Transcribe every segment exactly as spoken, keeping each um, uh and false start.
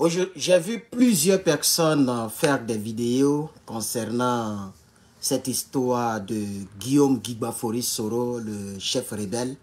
J'ai vu plusieurs personnes faire des vidéos concernant cette histoire de Guillaume Guigba-Faurice Soro, le chef rebelle.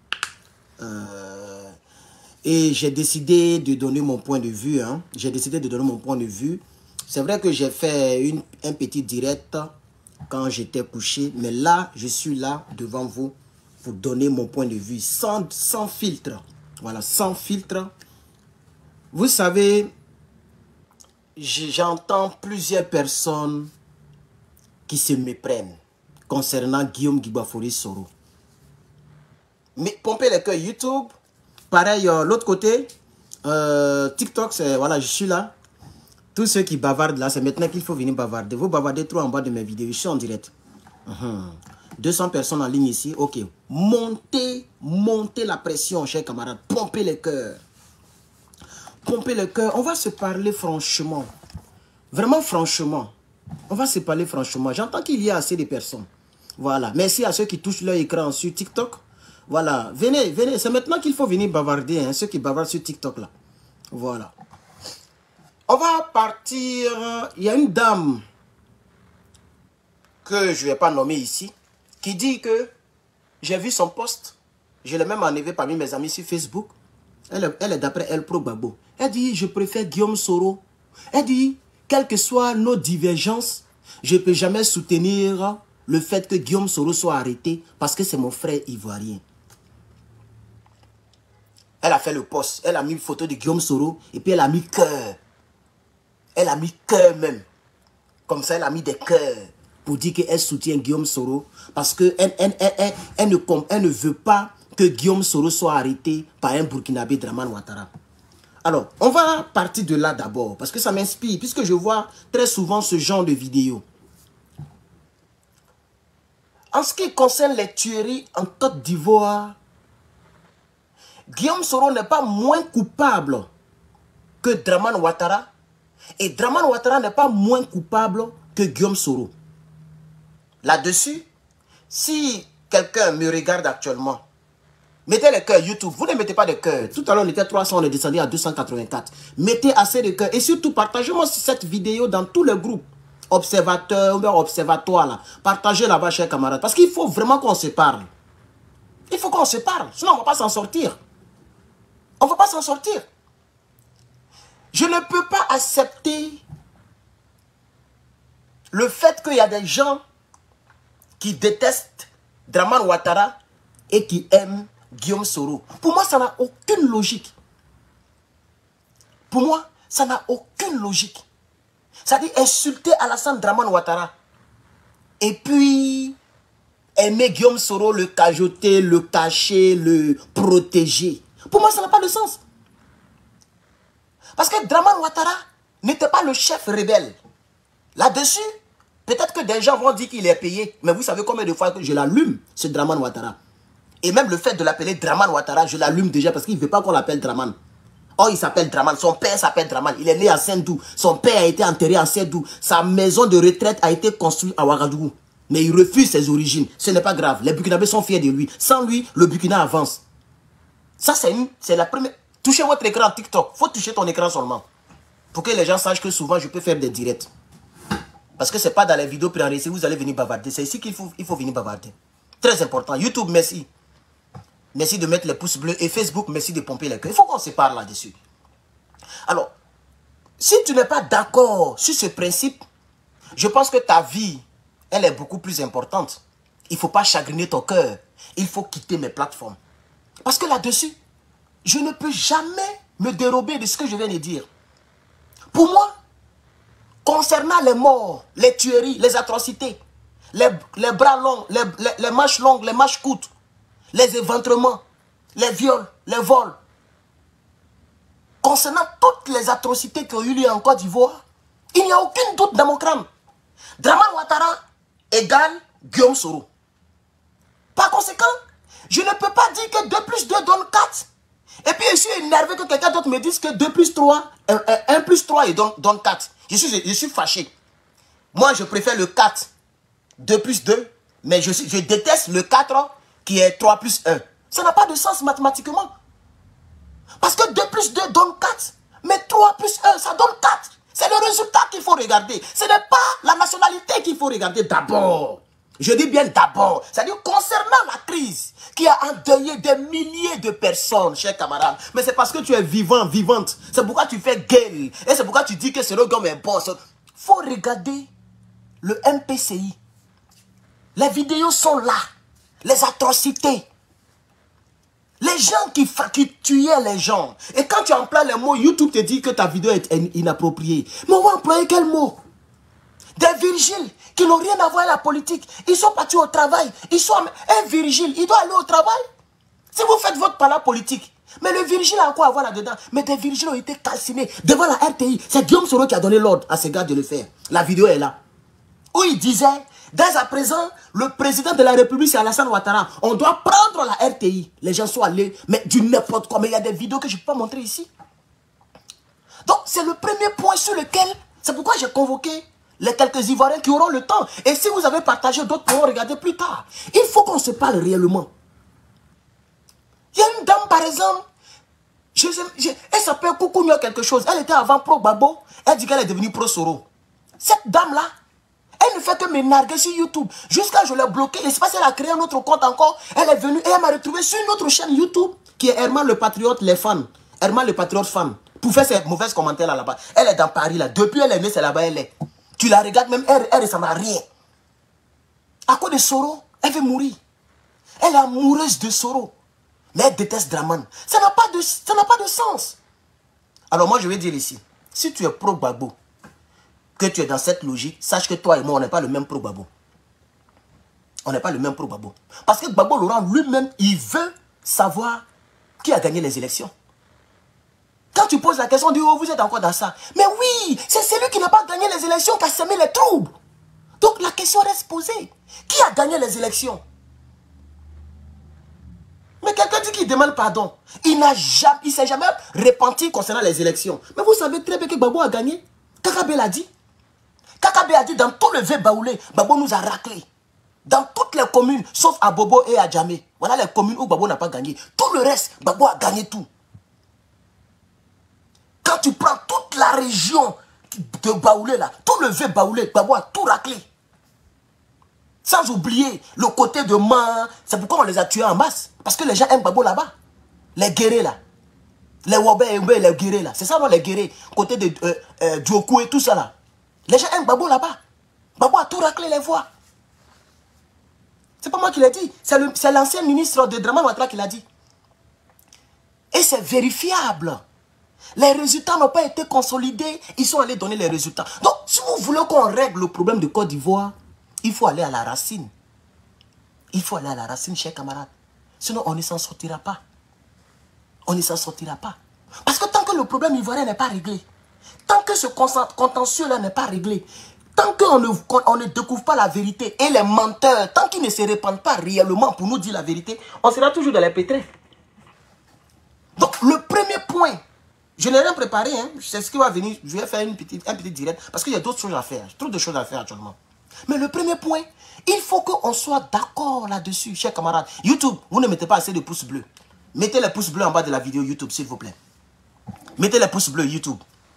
Euh, et j'ai décidé de donner mon point de vue. Hein. J'ai décidé de donner mon point de vue. C'est vrai que j'ai fait une, un petit direct quand j'étais couché. Mais là, je suis là devant vous pour donner mon point de vue sans, sans filtre. Voilà, sans filtre. Vous savez, j'entends plusieurs personnes qui se méprennent concernant Guillaume Guigba-Faurice Soro. Mais pomper les cœurs YouTube, pareil, euh, l'autre côté, euh, TikTok, c'est voilà, je suis là. Tous ceux qui bavardent là, c'est maintenant qu'il faut venir bavarder. Vous bavardez trop en bas de mes vidéos, je suis en direct. Uh-huh. deux cents personnes en ligne ici, ok. Montez, montez la pression, chers camarades, pompez les cœurs. Pompez le cœur, on va se parler franchement. Vraiment franchement. On va se parler franchement. J'entends qu'il y a assez de personnes. Voilà. Merci à ceux qui touchent leur écran sur TikTok. Voilà. Venez, venez. C'est maintenant qu'il faut venir bavarder, hein, ceux qui bavardent sur TikTok là. Voilà. On va partir. Il y a une dame que je ne vais pas nommer ici qui dit que j'ai vu son post. Je l'ai même enlevé parmi mes amis sur Facebook. Elle, elle est d'après elle pro Babo. Elle dit, je préfère Guillaume Soro. Elle dit, quelles que soient nos divergences, je ne peux jamais soutenir le fait que Guillaume Soro soit arrêté parce que c'est mon frère ivoirien. Elle a fait le post. Elle a mis une photo de Guillaume Soro et puis elle a mis cœur. Elle a mis cœur même. Comme ça, elle a mis des cœurs pour dire qu'elle soutient Guillaume Soro parce qu'elle elle, elle, elle, elle, elle, ne, elle ne veut pas que Guillaume Soro soit arrêté par un Burkinabé, Dramane Ouattara. Alors, on va partir de là d'abord, parce que ça m'inspire, puisque je vois très souvent ce genre de vidéos. En ce qui concerne les tueries en Côte d'Ivoire, Guillaume Soro n'est pas moins coupable que Dramane Ouattara, et Dramane Ouattara n'est pas moins coupable que Guillaume Soro. Là-dessus, si quelqu'un me regarde actuellement, mettez les cœurs YouTube. Vous ne mettez pas de cœurs. Tout à l'heure, on était trois cents, on est descendu à deux cent quatre-vingt-quatre. Mettez assez de cœurs. Et surtout, partagez-moi cette vidéo dans tous les groupes. Observateurs, ou observatoires, là. Partagez là-bas, chers camarades. Parce qu'il faut vraiment qu'on se parle. Il faut qu'on se parle. Sinon, on ne va pas s'en sortir. On ne va pas s'en sortir. Je ne peux pas accepter le fait qu'il y a des gens qui détestent Dramane Ouattara et qui aiment Guillaume Soro. Pour moi, ça n'a aucune logique. Pour moi, ça n'a aucune logique. C'est-à-dire insulter Alassane Dramane Ouattara et puis aimer Guillaume Soro, le cajoter, le cacher, le protéger. Pour moi, ça n'a pas de sens. Parce que Dramane Ouattara n'était pas le chef rebelle. Là-dessus, peut-être que des gens vont dire qu'il est payé. Mais vous savez combien de fois que je l'allume, ce Dramane Ouattara. Et même le fait de l'appeler Dramane Ouattara, je l'allume déjà parce qu'il ne veut pas qu'on l'appelle Dramane. Oh, il s'appelle Dramane. Son père s'appelle Dramane. Il est né à Saint-Dou. Son père a été enterré à Saint-Dou. Sa maison de retraite a été construite à Ouagadougou. Mais il refuse ses origines. Ce n'est pas grave. Les Burkinabés sont fiers de lui. Sans lui, le Burkina avance. Ça, c'est la première... Touchez votre écran TikTok. Il faut toucher ton écran seulement. Pour que les gens sachent que souvent, je peux faire des directs. Parce que ce n'est pas dans les vidéos préenregistrées où vous allez venir bavarder. C'est ici qu'il faut, il faut venir bavarder. Très important. YouTube, merci. Merci de mettre les pouces bleus. Et Facebook, merci de pomper les cœurs. Il faut qu'on se parle là-dessus. Alors, si tu n'es pas d'accord sur ce principe, je pense que ta vie, elle est beaucoup plus importante. Il ne faut pas chagriner ton cœur. Il faut quitter mes plateformes. Parce que là-dessus, je ne peux jamais me dérober de ce que je viens de dire. Pour moi, concernant les morts, les tueries, les atrocités, les, les bras longs, les, les, les manches longues, les manches courtes, les éventrements, les viols, les vols. Concernant toutes les atrocités qui ont eu lieu en Côte d'Ivoire, il n'y a aucun doute dans mon crâne. Dramane Ouattara égale Guillaume Soro. Par conséquent, je ne peux pas dire que deux plus deux donne quatre. Et puis je suis énervé que quelqu'un d'autre me dise que deux plus trois, un plus trois et donne, donne quatre. Je suis, je suis fâché. Moi, je préfère le quatre, deux plus deux, mais je, je déteste le quatre qui est trois plus un. Ça n'a pas de sens mathématiquement. Parce que deux plus deux donne quatre. Mais trois trois plus un, ça donne quatre. C'est le résultat qu'il faut regarder. Ce n'est pas la nationalité qu'il faut regarder d'abord. Je dis bien d'abord. C'est-à-dire concernant la crise qui a endeuillé des milliers de personnes, chers camarades. Mais c'est parce que tu es vivant, vivante. C'est pourquoi tu fais gueule. Et c'est pourquoi tu dis que ce gomme est bon. Il faut regarder le M P C I. Les vidéos sont là. Les atrocités. Les gens qui, qui tuaient les gens. Et quand tu emploies les mots, YouTube te dit que ta vidéo est inappropriée. Mais on va employer quel mot? Des Virgiles qui n'ont rien à voir avec la politique. Ils sont partis au travail. Ils sont... Un Virgile, il doit aller au travail. Si vous faites votre parole politique. Mais le Virgile a quoi à voir là-dedans? Mais des Virgiles ont été calcinés devant la R T I. C'est Guillaume Soro qui a donné l'ordre à ces gars de le faire. La vidéo est là. Où il disait, dès à présent, le président de la République, c'est Alassane Ouattara. On doit prendre la R T I. Les gens sont allés, mais du n'importe quoi. Mais il y a des vidéos que je ne peux pas montrer ici. Donc, c'est le premier point sur lequel, c'est pourquoi j'ai convoqué les quelques Ivoiriens qui auront le temps. Et si vous avez partagé, d'autres pourront regarder plus tard. Il faut qu'on se parle réellement. Il y a une dame, par exemple, je, je, elle s'appelle Koukounio quelque chose. Elle était avant pro-Babo. Elle dit qu'elle est devenue pro-Soro. Cette dame-là, elle ne fait que me narguer sur YouTube. Jusqu'à je l'ai bloqué. Et c'est parce qu'elle a créé un autre compte encore. Elle est venue et elle m'a retrouvé sur une autre chaîne YouTube qui est Herman le Patriote, les fans. Herman le Patriote fan. Pour faire ses mauvais commentaires là-bas. Elle est dans Paris là. Depuis elle est née, c'est là-bas elle est. Tu la regardes même, elle, elle ressemble à rien. À cause de Soro, elle veut mourir. Elle est amoureuse de Soro. Mais elle déteste Draman. Ça n'a pas de, ça n'a pas de sens. Alors moi je vais dire ici, si tu es pro-Gbagbo, que tu es dans cette logique, sache que toi et moi, on n'est pas le même pro-Gbagbo. On n'est pas le même pro-Gbagbo. Parce que Gbagbo Laurent lui-même, il veut savoir qui a gagné les élections. Quand tu poses la question, on dit, oh, vous êtes encore dans ça. Mais oui, c'est celui qui n'a pas gagné les élections qui a semé les troubles. Donc la question reste posée. Qui a gagné les élections? Mais quelqu'un dit qu'il demande pardon. Il n'a jamais, il s'est jamais repenti concernant les élections. Mais vous savez très bien que Gbagbo a gagné. Kakabe l'a dit. Kakabe a dit dans tout le V Baoulé, Gbagbo nous a raclé. Dans toutes les communes, sauf à Bobo et à Djamé. Voilà les communes où Gbagbo n'a pas gagné. Tout le reste, Gbagbo a gagné tout. Quand tu prends toute la région de Baoulé là, tout le V Baoulé, Gbagbo a tout raclé. Sans oublier le côté de Man. C'est pourquoi on les a tués en masse. Parce que les gens aiment Gbagbo là-bas. Les guerriers là. Les Wobé et les guerriers là. C'est ça, non, les guerriers. Côté de euh, euh, Djokou et tout ça là. Les gens aiment Gbagbo là-bas. Gbagbo a tout raclé les voix. C'est pas moi qui l'ai dit. C'est l'ancien ministre de Draman Ouattara qui l'a dit. Et c'est vérifiable. Les résultats n'ont pas été consolidés. Ils sont allés donner les résultats. Donc, si vous voulez qu'on règle le problème de Côte d'Ivoire, il faut aller à la racine. Il faut aller à la racine, chers camarades. Sinon, on ne s'en sortira pas. On ne s'en sortira pas. Parce que tant que le problème ivoirien n'est pas réglé, tant que ce contentieux-là n'est pas réglé, tant qu'on ne, on ne découvre pas la vérité et les menteurs, tant qu'ils ne se répandent pas réellement pour nous dire la vérité, on sera toujours dans les pétrés. Donc, le premier point, je n'ai rien préparé, hein. C'est ce qui va venir. Je vais faire une petite, un petit direct parce qu'il y a d'autres choses à faire. Trop de choses à faire actuellement. Mais le premier point, il faut qu'on soit d'accord là-dessus, chers camarades. YouTube, vous ne mettez pas assez de pouces bleus. Mettez les pouces bleus en bas de la vidéo YouTube, s'il vous plaît. Mettez les pouces bleus YouTube.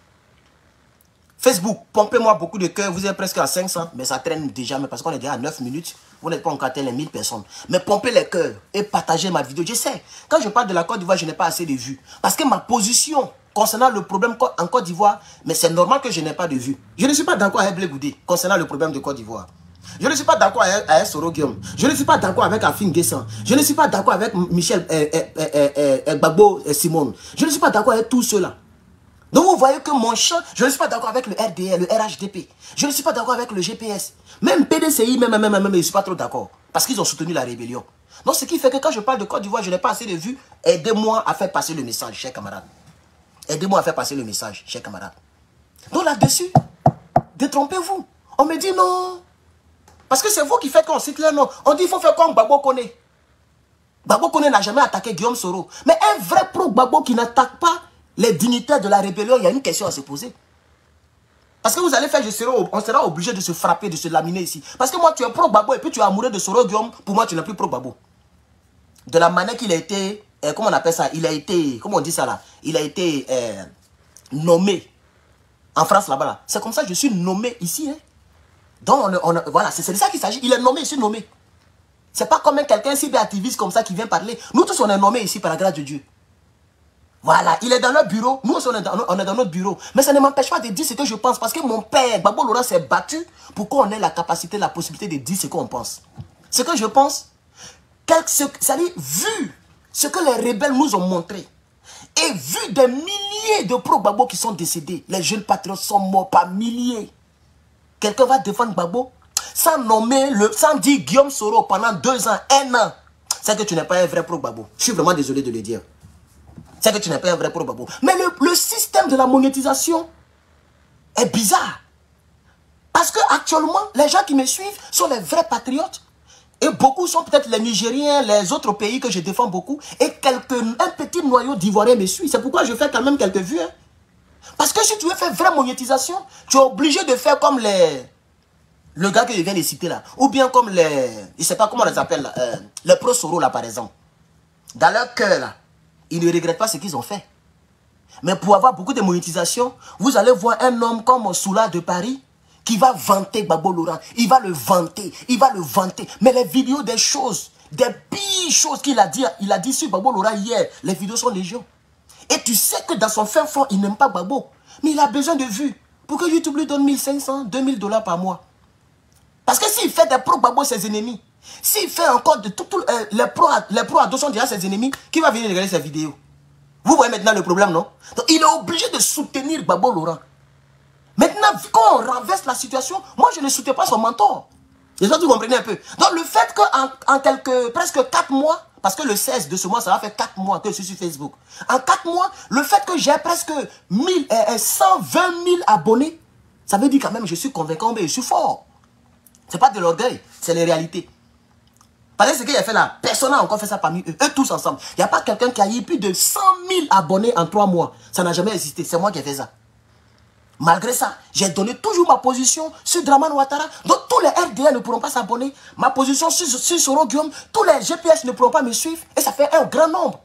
Facebook, pompez-moi beaucoup de cœurs. Vous êtes presque à cinq cents, mais ça traîne déjà, mais parce qu'on est déjà à neuf minutes. Vous n'êtes pas encore atteint les mille personnes. Mais pompez les cœurs et partagez ma vidéo. Je sais, quand je parle de la Côte d'Ivoire, je n'ai pas assez de vues. Parce que ma position concernant le problème en Côte d'Ivoire, mais c'est normal que je n'ai pas de vues. Je ne suis pas d'accord avec Blé Goudé concernant le problème de Côte d'Ivoire. Je ne suis pas d'accord avec, avec Soro Guillaume. Je ne suis pas d'accord avec Afin Guessan. Je ne suis pas d'accord avec Michel euh, euh, euh, euh, euh, Gbagbo euh, Simone. Je ne suis pas d'accord avec tous ceux-là. Donc vous voyez que mon champ, je ne suis pas d'accord avec le R D L, le R H D P. Je ne suis pas d'accord avec le G P S. Même P D C I, même, même, même, même, je ne suis pas trop d'accord. Parce qu'ils ont soutenu la rébellion. Donc ce qui fait que quand je parle de Côte d'Ivoire, je n'ai pas assez de vues. Aidez-moi à faire passer le message, chers camarades. Aidez-moi à faire passer le message, chers camarades. Donc là-dessus, détrompez-vous. On me dit non. Parce que c'est vous qui faites qu'on cite leur nom. On dit qu'il faut faire comme Gbagbo Kone. Gbagbo Kone n'a jamais attaqué Guillaume Soro. Mais un vrai pro-Gbagbo qui n'attaque pas les dignitaires de la rébellion, il y a une question à se poser. Parce que vous allez faire, je serai, on sera obligé de se frapper, de se laminer ici. Parce que moi, tu es pro-Gbagbo et puis tu es amoureux de Soro Guillaume. Pour moi, tu n'es plus pro-Gbagbo. De la manière qu'il a été, euh, comment on appelle ça? Il a été, comment on dit ça là? Il a été, euh, nommé. En France, là-bas, là. C'est comme ça que je suis nommé ici. Hein. Donc, on, on, voilà, c'est de ça qu'il s'agit. Il est nommé, je suis nommé. C'est pas comme quelqu'un si activiste comme ça qui vient parler. Nous tous, on est nommés ici par la grâce de Dieu. Voilà, il est dans notre bureau. Nous aussi, on est dans, on est dans notre bureau. Mais ça ne m'empêche pas de dire ce que je pense. Parce que mon père, Gbagbo Laurent, s'est battu pour qu'on ait la capacité, la possibilité de dire ce qu'on pense. Ce que je pense, c'est-à-dire, vu ce que les rebelles nous ont montré, et vu des milliers de pro-Gbagbo qui sont décédés, les jeunes patriotes sont morts par milliers. Quelqu'un va défendre Gbagbo sans nommer, le, sans dire Guillaume Soro pendant deux ans, un an. C'est que tu n'es pas un vrai pro-Gbagbo. Je suis vraiment désolé de le dire. C'est que tu n'es pas un vrai pro-Gbagbo. Mais le, le système de la monétisation est bizarre. Parce que actuellement, les gens qui me suivent sont les vrais patriotes. Et beaucoup sont peut-être les Nigériens, les autres pays que je défends beaucoup. Et quelques, un petit noyau d'Ivoiriens me suit. C'est pourquoi je fais quand même quelques vues. Hein. Parce que si tu veux faire vraie monétisation, tu es obligé de faire comme les... Le gars que je viens de citer là. Ou bien comme les... Je ne sais pas comment on les appelle là. Euh, les pro-Soro là par exemple. Dans leur cœur là, ils ne regrettent pas ce qu'ils ont fait. Mais pour avoir beaucoup de monétisation, vous allez voir un homme comme Soula de Paris qui va vanter Gbagbo Laurent. Il va le vanter, il va le vanter. Mais les vidéos des choses, des pires choses qu'il a dit, il a dit sur Gbagbo Laurent hier, les vidéos sont légion. Et tu sais que dans son fin fond, il n'aime pas Gbagbo. Mais il a besoin de vues pour que YouTube lui donne mille cinq cents, deux mille dollars par mois. Parce que s'il fait des pro-Gbagbo ses ennemis, s'il fait encore de tout, tout euh, les pro-ados pro sont déjà ses ennemis, qui va venir regarder ses vidéos? Vous voyez maintenant le problème, non? Donc il est obligé de soutenir Gbagbo Laurent. Maintenant, quand on renverse la situation, moi je ne soutiens pas son mentor. J'espère que vous comprenez un peu. Donc le fait qu'en en quelques, presque quatre mois, parce que le seize de ce mois, ça va faire quatre mois que je suis sur Facebook. En quatre mois, le fait que j'ai presque mille, euh, cent vingt mille abonnés, ça veut dire quand même que je suis convaincant, mais je suis fort. Ce n'est pas de l'orgueil, c'est les réalités. Parce que ce qu'il a fait là, personne n'a encore fait ça parmi eux, eux tous ensemble. Il n'y a pas quelqu'un qui a eu plus de cent mille abonnés en trois mois. Ça n'a jamais existé, c'est moi qui ai fait ça. Malgré ça, j'ai donné toujours ma position sur Dramane Ouattara. Donc tous les R D A ne pourront pas s'abonner. Ma position sur, sur Soro Guillaume, tous les G P S ne pourront pas me suivre. Et ça fait un grand nombre.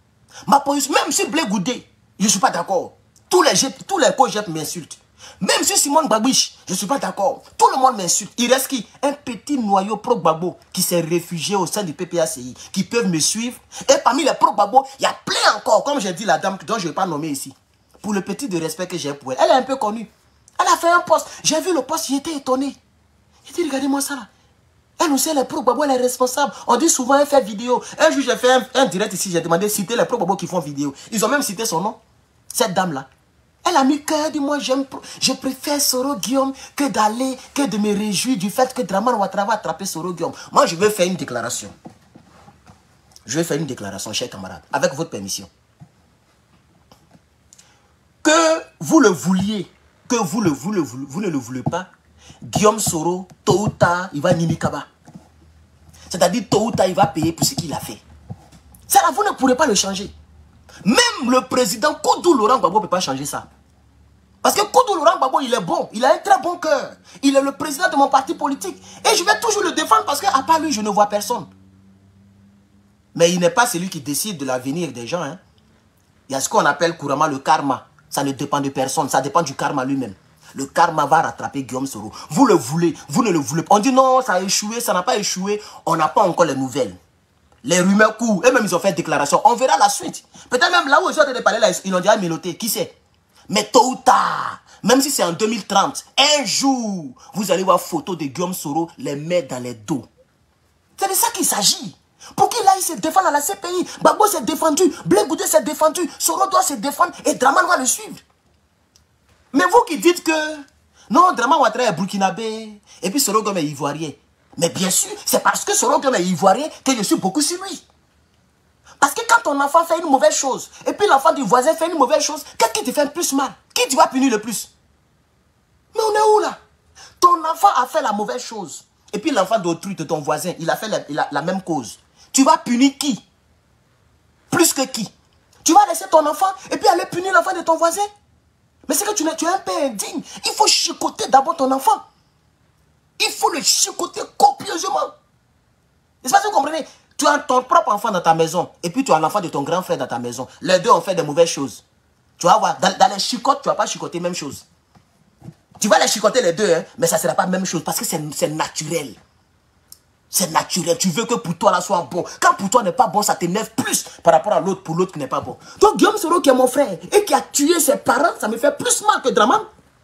Ma position, même sur Blé Goudé, je ne suis pas d'accord. Tous les tous les co-G P m'insultent. Même sur Simone Gbagbiche, je ne suis pas d'accord. Tout le monde m'insulte. Il reste qui? Un petit noyau pro-Gbagbo qui s'est réfugié au sein du P P A C I, qui peuvent me suivre. Et parmi les pro-Gbagbo, il y a plein encore, comme j'ai dit la dame dont je ne vais pas nommer ici. Pour le petit de respect que j'ai pour elle. Elle est un peu connue. Elle a fait un poste. J'ai vu le poste, j'étais étonné. J'ai dit, regardez-moi ça là. Elle aussi, elle est pro-Gbagbo, elle est responsable. On dit souvent, elle fait vidéo. Un jour, j'ai fait un, un direct ici, j'ai demandé de citer les pro-Gbagbo qui font vidéo. Ils ont même cité son nom. Cette dame-là. Elle a mis cœur, dit moi, je préfère Soro Guillaume que d'aller, que de me réjouir du fait que Dramane Ouattara va attraper Soro Guillaume. Moi, je vais faire une déclaration. Je vais faire une déclaration, chers camarades, avec votre permission. Que vous le vouliez, que vous, le, vous, le, vous ne le voulez pas, Guillaume Soro, tôt ou tard, il va Nimikaba. C'est-à-dire, tôt ou tard, il va payer pour ce qu'il a fait. Ça, là, vous ne pourrez pas le changer. Même le président Koudou Laurent Gbagbo ne peut pas changer ça. Parce que Koudou Laurent Gbagbo, il est bon. Il a un très bon cœur. Il est le président de mon parti politique. Et je vais toujours le défendre parce qu'à part lui, je ne vois personne. Mais il n'est pas celui qui décide de l'avenir des gens. Hein. Il y a ce qu'on appelle couramment le karma. Ça ne dépend de personne. Ça dépend du karma lui-même. Le karma va rattraper Guillaume Soro. Vous le voulez, vous ne le voulez pas. On dit non, ça a échoué, ça n'a pas échoué. On n'a pas encore les nouvelles. Les rumeurs courent. Eux-mêmes, ils ont fait déclaration. On verra la suite. Peut-être même là où ils ont été parler, là, ils ont déjà miloté. Qui sait? Mais tôt ou tard, même si c'est en deux mille trente, un jour, vous allez voir photo de Guillaume Soro les mettre dans les dos. C'est de ça qu'il s'agit. Pour qu'il aille se défendre à la C P I, Gbagbo s'est défendu, Blé Goudé s'est défendu, Soro doit se défendre et Dramane va le suivre. Mais vous qui dites que non, Dramane Ouattara est burkinabé et puis Soro Guillaume est ivoirien. Mais bien sûr, c'est parce que Soro Guillaume est ivoirien que je suis beaucoup sur lui. Parce que quand ton enfant fait une mauvaise chose, et puis l'enfant du voisin fait une mauvaise chose, qu'est-ce qui te fait le plus mal? Qui tu vas punir le plus? Mais on est où là? Ton enfant a fait la mauvaise chose. Et puis l'enfant d'autrui, de ton voisin, il a fait la, la, la même cause. Tu vas punir qui? Plus que qui? Tu vas laisser ton enfant et puis aller punir l'enfant de ton voisin? Mais c'est que tu, tu es un père indigne. Il faut chicoter d'abord ton enfant. Il faut le chicoter copieusement. N'est-ce pas que vous comprenez? Tu as ton propre enfant dans ta maison et puis tu as l'enfant de ton grand frère dans ta maison. Les deux ont fait de mauvaises choses. Tu vas voir, dans, dans les chicottes, tu ne vas pas chicoter même chose. Tu vas les chicoter les deux, hein, mais ça ne sera pas la même chose parce que c'est naturel. C'est naturel. Tu veux que pour toi, là, soit bon. Quand pour toi n'est pas bon, ça t'énerve plus par rapport à l'autre, pour l'autre qui n'est pas bon. Donc, Guillaume Soro, qui est mon frère et qui a tué ses parents, ça me fait plus mal que Draman.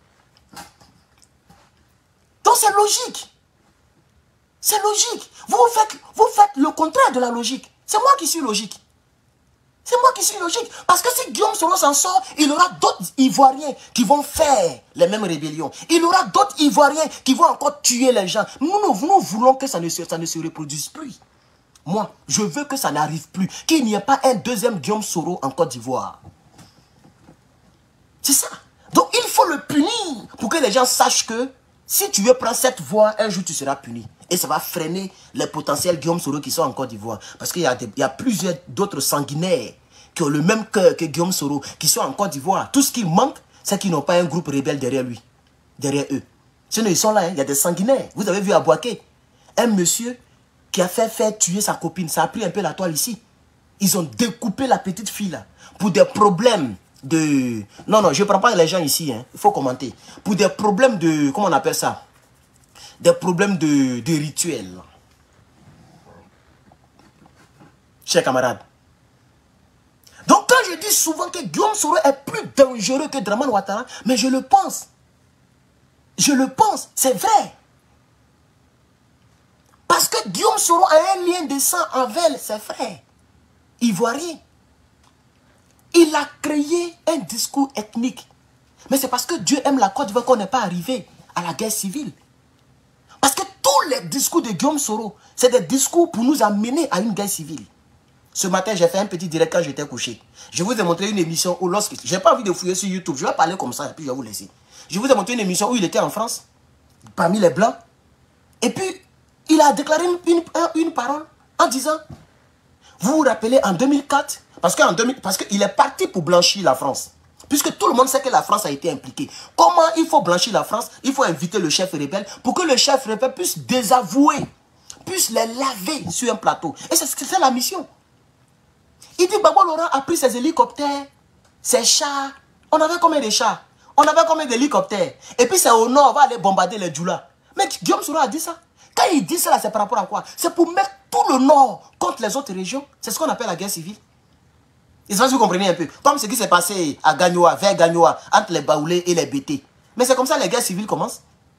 Donc, c'est logique. C'est logique. Vous faites, vous faites le contraire de la logique. C'est moi qui suis logique. C'est moi qui suis logique. Parce que si Guillaume Soro s'en sort, il y aura d'autres Ivoiriens qui vont faire les mêmes rébellions. Il y aura d'autres Ivoiriens qui vont encore tuer les gens. Nous, nous, nous voulons que ça ne, se, ça ne se reproduise plus. Moi, je veux que ça n'arrive plus. Qu'il n'y ait pas un deuxième Guillaume Soro en Côte d'Ivoire. C'est ça. Donc, il faut le punir pour que les gens sachent que si tu veux prendre cette voie, un jour tu seras puni. Et ça va freiner les potentiels Guillaume Soro qui sont en Côte d'Ivoire. Parce qu'il y, y a plusieurs d'autres sanguinaires qui ont le même cœur que Guillaume Soro, qui sont en Côte d'Ivoire. Tout ce qui manque, c'est qu'ils n'ont pas un groupe rebelle derrière lui, derrière eux. Sinon, ils sont là, hein. Il y a des sanguinaires. Vous avez vu à Boaké, un monsieur qui a fait faire tuer sa copine. Ça a pris un peu la toile ici. Ils ont découpé la petite fille là, pour des problèmes de... Non, non, je ne prends pas les gens ici, hein. Il faut commenter. Pour des problèmes de... Comment on appelle ça? Des problèmes de, de rituels. Chers camarades. Donc quand je dis souvent que Guillaume Soro est plus dangereux que Draman Ouattara, mais je le pense. Je le pense, c'est vrai. Parce que Guillaume Soro a un lien de sang avec ses frères ivoiriens. Il a créé un discours ethnique. Mais c'est parce que Dieu aime la Côte d'Ivoire qu'on n'est pas arrivé à la guerre civile. Parce que tous les discours de Guillaume Soro, c'est des discours pour nous amener à une guerre civile. Ce matin, j'ai fait un petit direct quand j'étais couché. Je vous ai montré une émission où lorsque... Je n'ai pas envie de fouiller sur YouTube. Je vais parler comme ça et puis je vais vous laisser. Je vous ai montré une émission où il était en France, parmi les Blancs. Et puis, il a déclaré une, une, une parole en disant... Vous vous rappelez en deux mille quatre, parce qu'en deux mille, parce qu'il est parti pour blanchir la France. Puisque tout le monde sait que la France a été impliquée. Comment il faut blanchir la France? Il faut inviter le chef rebelle pour que le chef rebelle puisse désavouer, puisse les laver sur un plateau. Et c'est la mission. Il dit Gbagbo Laurent a pris ses hélicoptères, ses chars. On avait combien de chars? On avait combien d'hélicoptères? Et puis c'est au nord, on va aller bombarder les Djoula. Mais Guillaume Soro a dit ça. Quand il dit ça, c'est par rapport à quoi? C'est pour mettre tout le nord contre les autres régions. C'est ce qu'on appelle la guerre civile. Et ça, vous comprenez un peu. Comme ce qui s'est passé à Gagnoa, vers Gagnoa, entre les Baoulés et les B T. Mais c'est comme ça que les guerres civiles commencent.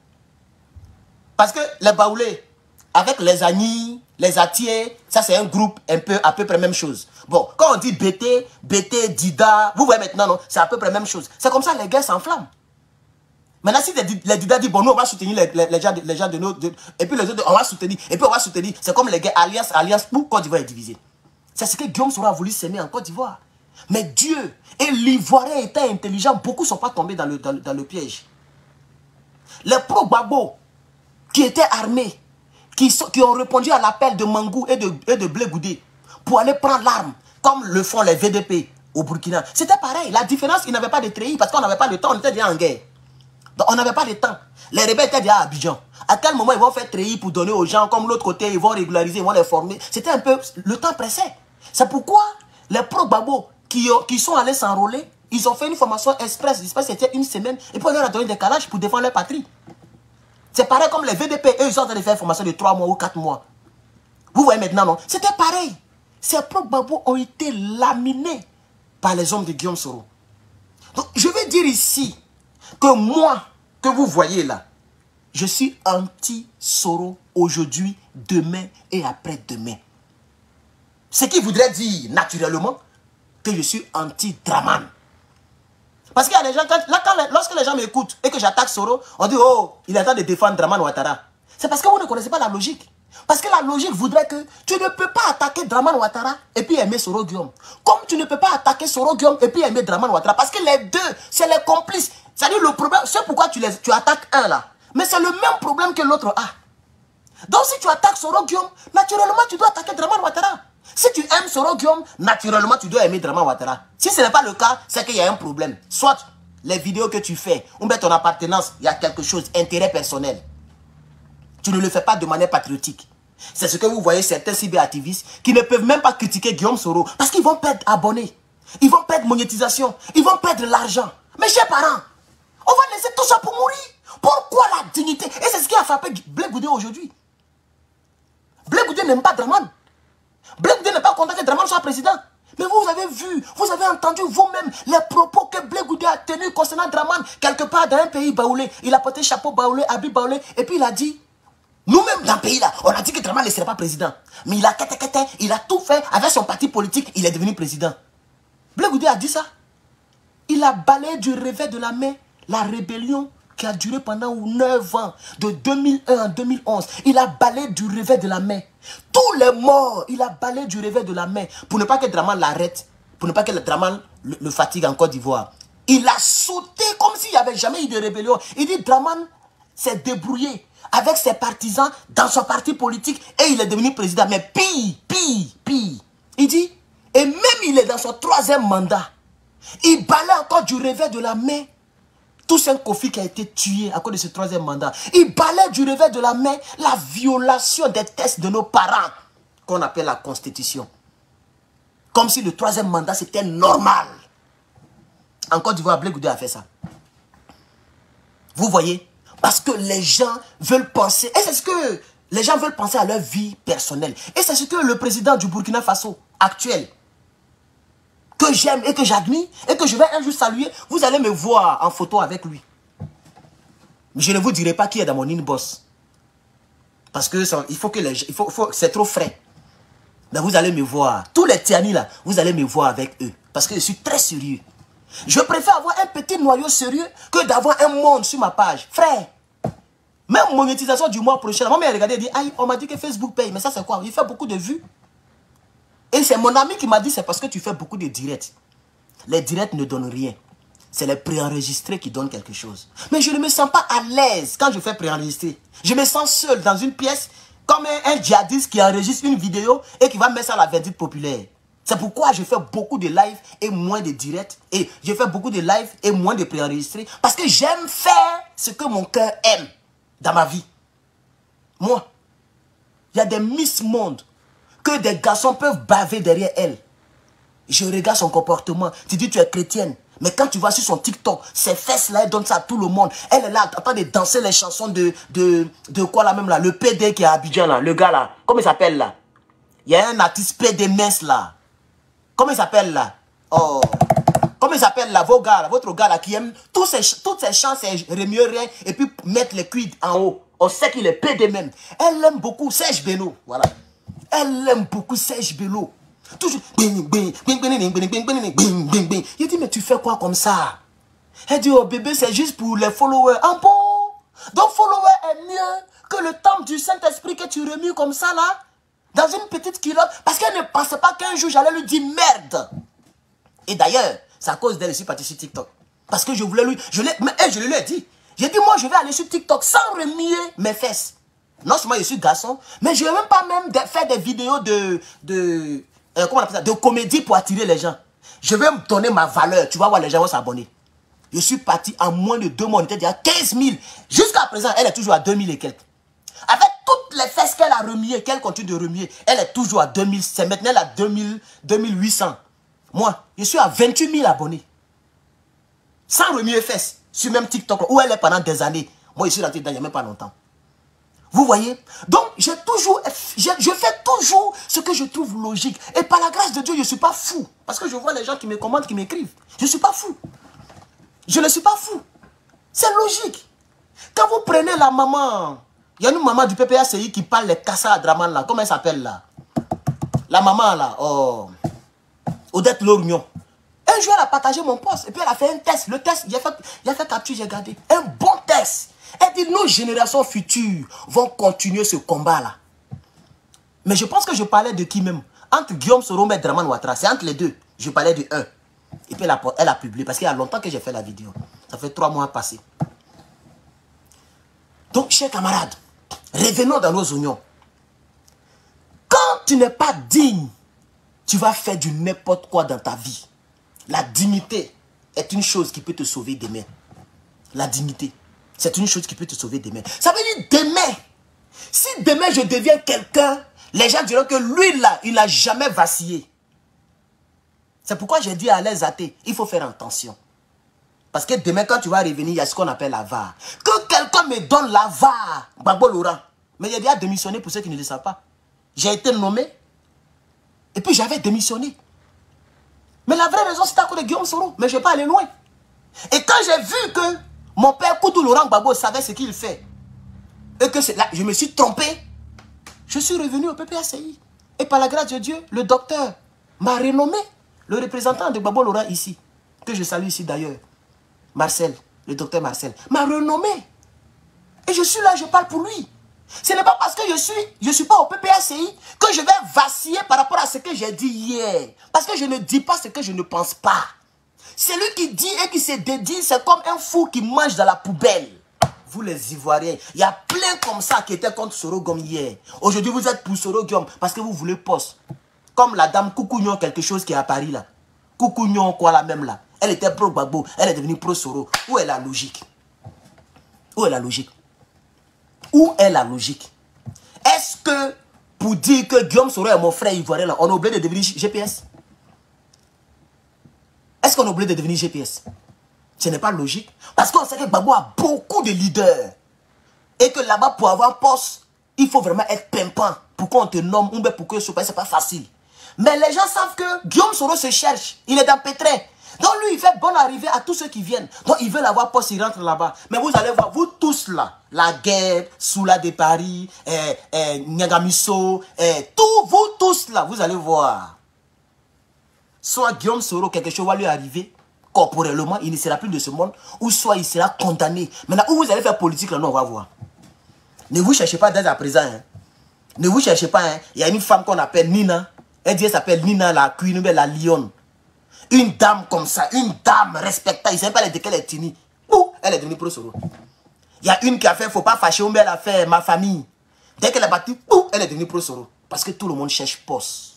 Parce que les Baoulés, avec les Agnis, les Atiers, ça c'est un groupe un peu, à peu près même chose. Bon, quand on dit B T, B T, Dida, vous voyez maintenant, non, c'est à peu près même chose. C'est comme ça que les guerres s'enflamment. Maintenant, si les, les Dida disent, bon, nous, on va soutenir les, les, les, gens, les gens de nos... De, et puis les autres, on va soutenir. Et puis on va soutenir. C'est comme les guerres alliance, alliance pour Côte d'Ivoire est divisée. C'est ce que Guillaume Soro a voulu s'aimer en Côte d'Ivoire. Mais Dieu et l'Ivoirien étaient intelligents. Beaucoup ne sont pas tombés dans le, dans, dans le piège. Les pro-Gbagbo qui étaient armés, qui, sont, qui ont répondu à l'appel de Mangou et de, et de Blé Goudé pour aller prendre l'arme, comme le font les V D P au Burkina. C'était pareil. La différence, ils n'avaient pas de treillis parce qu'on n'avait pas de temps. On était déjà en guerre. Donc on n'avait pas de temps. Les rebelles étaient déjà à Abidjan. À quel moment ils vont faire treillis pour donner aux gens, comme l'autre côté, ils vont régulariser, ils vont les former. C'était un peu... Le temps pressait. C'est pourquoi les pro-Gbagbo qui, qui sont allés s'enrôler, ils ont fait une formation express. J'espère que c'était une semaine. Et puis on leur a donné des calages pour défendre leur patrie. C'est pareil comme les V D P. Eux, ils sont en train de faire une formation de trois mois ou quatre mois. Vous voyez maintenant, non? C'était pareil. Ces pro-Gbagbo ont été laminés par les hommes de Guillaume Soro. Donc, je vais dire ici que moi, que vous voyez là, je suis anti-Soro aujourd'hui, demain et après-demain. Ce qui voudrait dire naturellement que je suis anti-Draman. Parce qu'il y a des gens, quand, là, quand, lorsque les gens m'écoutent et que j'attaque Soro, on dit, oh, il est en train de défendre Draman Ouattara. C'est parce que vous ne connaissez pas la logique. Parce que la logique voudrait que tu ne peux pas attaquer Draman Ouattara et puis aimer Soro Guillaume. Comme tu ne peux pas attaquer Soro Guillaume et puis aimer Draman Ouattara. Parce que les deux, c'est les complices. C'est-à-dire le problème, c'est pourquoi tu, les, tu attaques un là. Mais c'est le même problème que l'autre a. Donc si tu attaques Soro Guillaume, naturellement tu dois attaquer Draman Ouattara. Si tu aimes Soro Guillaume, naturellement tu dois aimer Draman Ouattara. Si ce n'est pas le cas, c'est qu'il y a un problème. Soit les vidéos que tu fais, ou bien ton appartenance, il y a quelque chose, intérêt personnel. Tu ne le fais pas de manière patriotique. C'est ce que vous voyez certains cyberactivistes qui ne peuvent même pas critiquer Guillaume Soro parce qu'ils vont perdre abonnés. Ils vont perdre monétisation. Ils vont perdre l'argent. Mes chers parents, on va laisser tout ça pour mourir. Pourquoi la dignité? Et c'est ce qui a frappé Blé Goudé aujourd'hui. Blé Goudé n'aime pas Draman. Blé Goudé n'est pas content que Draman soit président. Mais vous avez vu, vous avez entendu vous-même les propos que Blé Goudé a tenus concernant Draman. Quelque part dans un pays baoulé. Il a porté chapeau baoulé, habit baoulé. Et puis il a dit, nous-mêmes dans le pays là, on a dit que Draman ne serait pas président. Mais il a kete kete, il a tout fait avec son parti politique. Il est devenu président. Blé Goudé a dit ça. Il a balayé du revers de la main la rébellion qui a duré pendant neuf ans, de deux mille un à deux mille onze. Il a balayé du revers de la main. Tous les morts, il a balayé du revers de la main pour ne pas que Draman l'arrête, pour ne pas que le Draman le, le fatigue en Côte d'Ivoire. Il a sauté comme s'il n'y avait jamais eu de rébellion. Il dit Draman s'est débrouillé avec ses partisans dans son parti politique et il est devenu président. Mais pire, pire, pire. Il dit, et même il est dans son troisième mandat. Il balaye encore du revers de la main Toussaint Kofi qui a été tué à cause de ce troisième mandat. Il balaye du revers de la main la violation des textes de nos parents, qu'on appelle la Constitution. Comme si le troisième mandat c'était normal. En Côte d'Ivoire, Blé Goudé a fait ça. Vous voyez? Parce que les gens veulent penser, et c'est ce que les gens veulent penser à leur vie personnelle. Et c'est ce que le président du Burkina Faso actuel, que j'aime et que j'admire, et que je vais un jour saluer, vous allez me voir en photo avec lui. Mais je ne vous dirai pas qui est dans mon inbox. Parce que ça, il faut que les, il faut, faut, c'est trop frais. Mais vous allez me voir. Tous les Tiani là, vous allez me voir avec eux. Parce que je suis très sérieux. Je préfère avoir un petit noyau sérieux que d'avoir un monde sur ma page. Frère, même monétisation du mois prochain, ma mère a regardé et dit, aïe, on m'a dit que Facebook paye. Mais ça c'est quoi? Il fait beaucoup de vues. Et c'est mon ami qui m'a dit, c'est parce que tu fais beaucoup de directs. Les directs ne donnent rien. C'est les préenregistrés qui donnent quelque chose. Mais je ne me sens pas à l'aise quand je fais préenregistrer. Je me sens seul dans une pièce, comme un, un djihadiste qui enregistre une vidéo et qui va mettre ça à la verdicte populaire. C'est pourquoi je fais beaucoup de live et moins de directs. Et je fais beaucoup de live et moins de préenregistrés. Parce que j'aime faire ce que mon cœur aime dans ma vie. Moi, il y a des Miss Monde que des garçons peuvent baver derrière elle. Je regarde son comportement. Tu dis tu es chrétienne. Mais quand tu vas sur son TikTok, ses fesses là, elle donne ça à tout le monde. Elle est là en train de danser les chansons de, de, de quoi là même là. Le P D qui est à Abidjan là, le gars là. Comment il s'appelle là? Il y a un artiste P D mince là. Comment il s'appelle là? Oh. Comment il s'appelle là? Vos gars là, votre gars là qui aime tous ces, toutes ces chants, c'est remuer rien et puis mettre les cuids en haut. On sait qu'il est P D même. Elle aime beaucoup Serge Beno. Voilà. Elle aime beaucoup Serge Bello. Toujours. Il dit, mais tu fais quoi comme ça? Elle dit, oh bébé, c'est juste pour les followers. Ah bon? Donc, follower est mieux que le temple du Saint-Esprit que tu remues comme ça là, dans une petite culotte. Parce qu'elle ne pensait pas qu'un jour j'allais lui dire merde. Et d'ailleurs, c'est à cause d'elle que je suis parti sur TikTok. Parce que je voulais lui. Je, mais, je lui ai dit. J'ai dit, moi, je vais aller sur TikTok sans remuer mes fesses. Non seulement je suis garçon, mais je ne vais même pas même de, faire des vidéos de, de, euh, comment on appelle ça, de comédie pour attirer les gens. Je vais me donner ma valeur. Tu vas voir, les gens vont s'abonner. Je suis parti en moins de deux mois. On était déjà à quinze mille. Jusqu'à présent, elle est toujours à deux mille et quelques. Avec toutes les fesses qu'elle a remuées, qu'elle continue de remuer, elle est toujours à deux mille. C'est maintenant elle a deux mille, deux mille huit cents. Moi, je suis à vingt-huit mille abonnés. Sans remuer fesses. Sur même TikTok, où elle est pendant des années. Moi, je suis rentré dedans il n'y a même pas longtemps. Vous voyez? Donc, j'ai toujours, je, je fais toujours ce que je trouve logique. Et par la grâce de Dieu, je ne suis pas fou. Parce que je vois les gens qui me commandent, qui m'écrivent. Je ne suis pas fou. Je ne suis pas fou. C'est logique. Quand vous prenez la maman, il y a une maman du P P A C I qui parle les Kassa à Draman là. Comment elle s'appelle là? La maman là, oh, Odette Lorgnon. Un jour, elle a partagé mon post. Et puis, elle a fait un test. Le test, il a fait, il a fait capture, j'ai gardé. Un bon test. Elle dit, nos générations futures vont continuer ce combat-là. Mais je pense que je parlais de qui même? Entre Guillaume Soro et Draman Ouattara. C'est entre les deux. Je parlais de un. Et puis, elle a, elle a publié. Parce qu'il y a longtemps que j'ai fait la vidéo. Ça fait trois mois passés. Donc, chers camarades, revenons dans nos oignons. Quand tu n'es pas digne, tu vas faire du n'importe quoi dans ta vie. La dignité est une chose qui peut te sauver demain. La dignité, c'est une chose qui peut te sauver demain. Ça veut dire demain. Si demain je deviens quelqu'un, les gens diront que lui là, il n'a jamais vacillé. C'est pourquoi j'ai dit à les athées, il faut faire attention. Parce que demain, quand tu vas revenir, il y a ce qu'on appelle la V A R. Que quelqu'un me donne la V A R, Gbagbo Laurent. Mais j'ai déjà démissionné pour ceux qui ne le savent pas. J'ai été nommé. Et puis j'avais démissionné. Mais la vraie raison, c'était à cause de Guillaume Soro. Mais je ne vais pas aller loin. Et quand j'ai vu que mon père Koutou Laurent Gbagbo savait ce qu'il fait, et que là, je me suis trompé, je suis revenu au P P A C I. Et par la grâce de Dieu, le docteur m'a renommé, le représentant de Gbagbo Laurent ici, que je salue ici d'ailleurs. Marcel, le docteur Marcel, m'a renommé. Et je suis là, je parle pour lui. Ce n'est pas parce que je suis, je suis pas au P P A C I que je vais vaciller par rapport à ce que j'ai dit hier. Parce que je ne dis pas ce que je ne pense pas. Celui qui dit et qui se dédie, c'est comme un fou qui mange dans la poubelle. Vous les Ivoiriens, il y a plein comme ça qui étaient contre Soro Gom hier. Aujourd'hui, vous êtes pour Soro Gom parce que vous voulez poste. Comme la dame Koukounion, quelque chose qui est à Paris là. Koukounion, quoi, la même là. Elle était pro Gbagbo, elle est devenue pro Soro. Où est la logique? Où est la logique? Où est la logique? Est-ce que pour dire que Guillaume Soro est mon frère ivoirien, là, on est obligé de devenir G P S? Est-ce qu'on est obligé de devenir G P S? Ce n'est pas logique. Parce qu'on sait que Gbagbo a beaucoup de leaders. Et que là-bas, pour avoir un poste, il faut vraiment être pimpant. Pour qu'on te nomme, ou bien pour que ce n'est pas facile. Mais les gens savent que Guillaume Soro se cherche. Il est dans Pétrin. Donc lui, il fait bonne arrivée à tous ceux qui viennent. Donc ils veulent avoir poste, ils rentrent là-bas. Mais vous allez voir, vous tous là, la guerre, Soula de Paris, eh, eh, Nyagamiso, eh, tous, vous tous là, vous allez voir. Soit Guillaume Soro, quelque chose va lui arriver, corporellement, il ne sera plus de ce monde, ou soit il sera condamné. Maintenant, où vous allez faire politique là, non, on va voir. Ne vous cherchez pas dès à présent. Hein. Ne vous cherchez pas. Hein. Il y a une femme qu'on appelle Nina. Elle dit, elle s'appelle Nina la Queen, la Lionne. Une dame comme ça, une dame respectable, il ne sait pas de quelle est Tini. Elle est devenue pro Soro. Il y a une qui a fait, il ne faut pas fâcher, mais elle a fait ma famille. Dès qu'elle a battu, elle est devenue pro Soro. Parce que tout le monde cherche poste.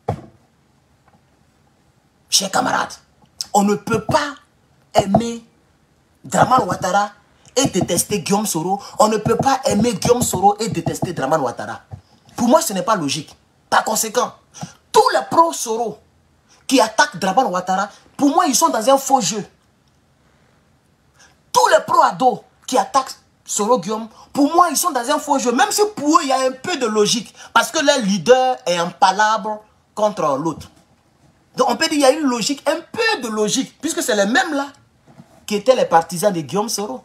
Chers camarades, on ne peut pas aimer Dramane Ouattara et détester Guillaume Soro. On ne peut pas aimer Guillaume Soro et détester Dramane Ouattara. Pour moi, ce n'est pas logique. Par conséquent, tous les pro Soro qui attaquent Dramane Ouattara, pour moi, ils sont dans un faux jeu. Tous les pro-ados qui attaquent Soro Guillaume, pour moi, ils sont dans un faux jeu. Même si pour eux, il y a un peu de logique. Parce que leur leader est un palabre contre l'autre. Donc, on peut dire qu'il y a une logique, un peu de logique. Puisque c'est les mêmes là qui étaient les partisans de Guillaume Soro.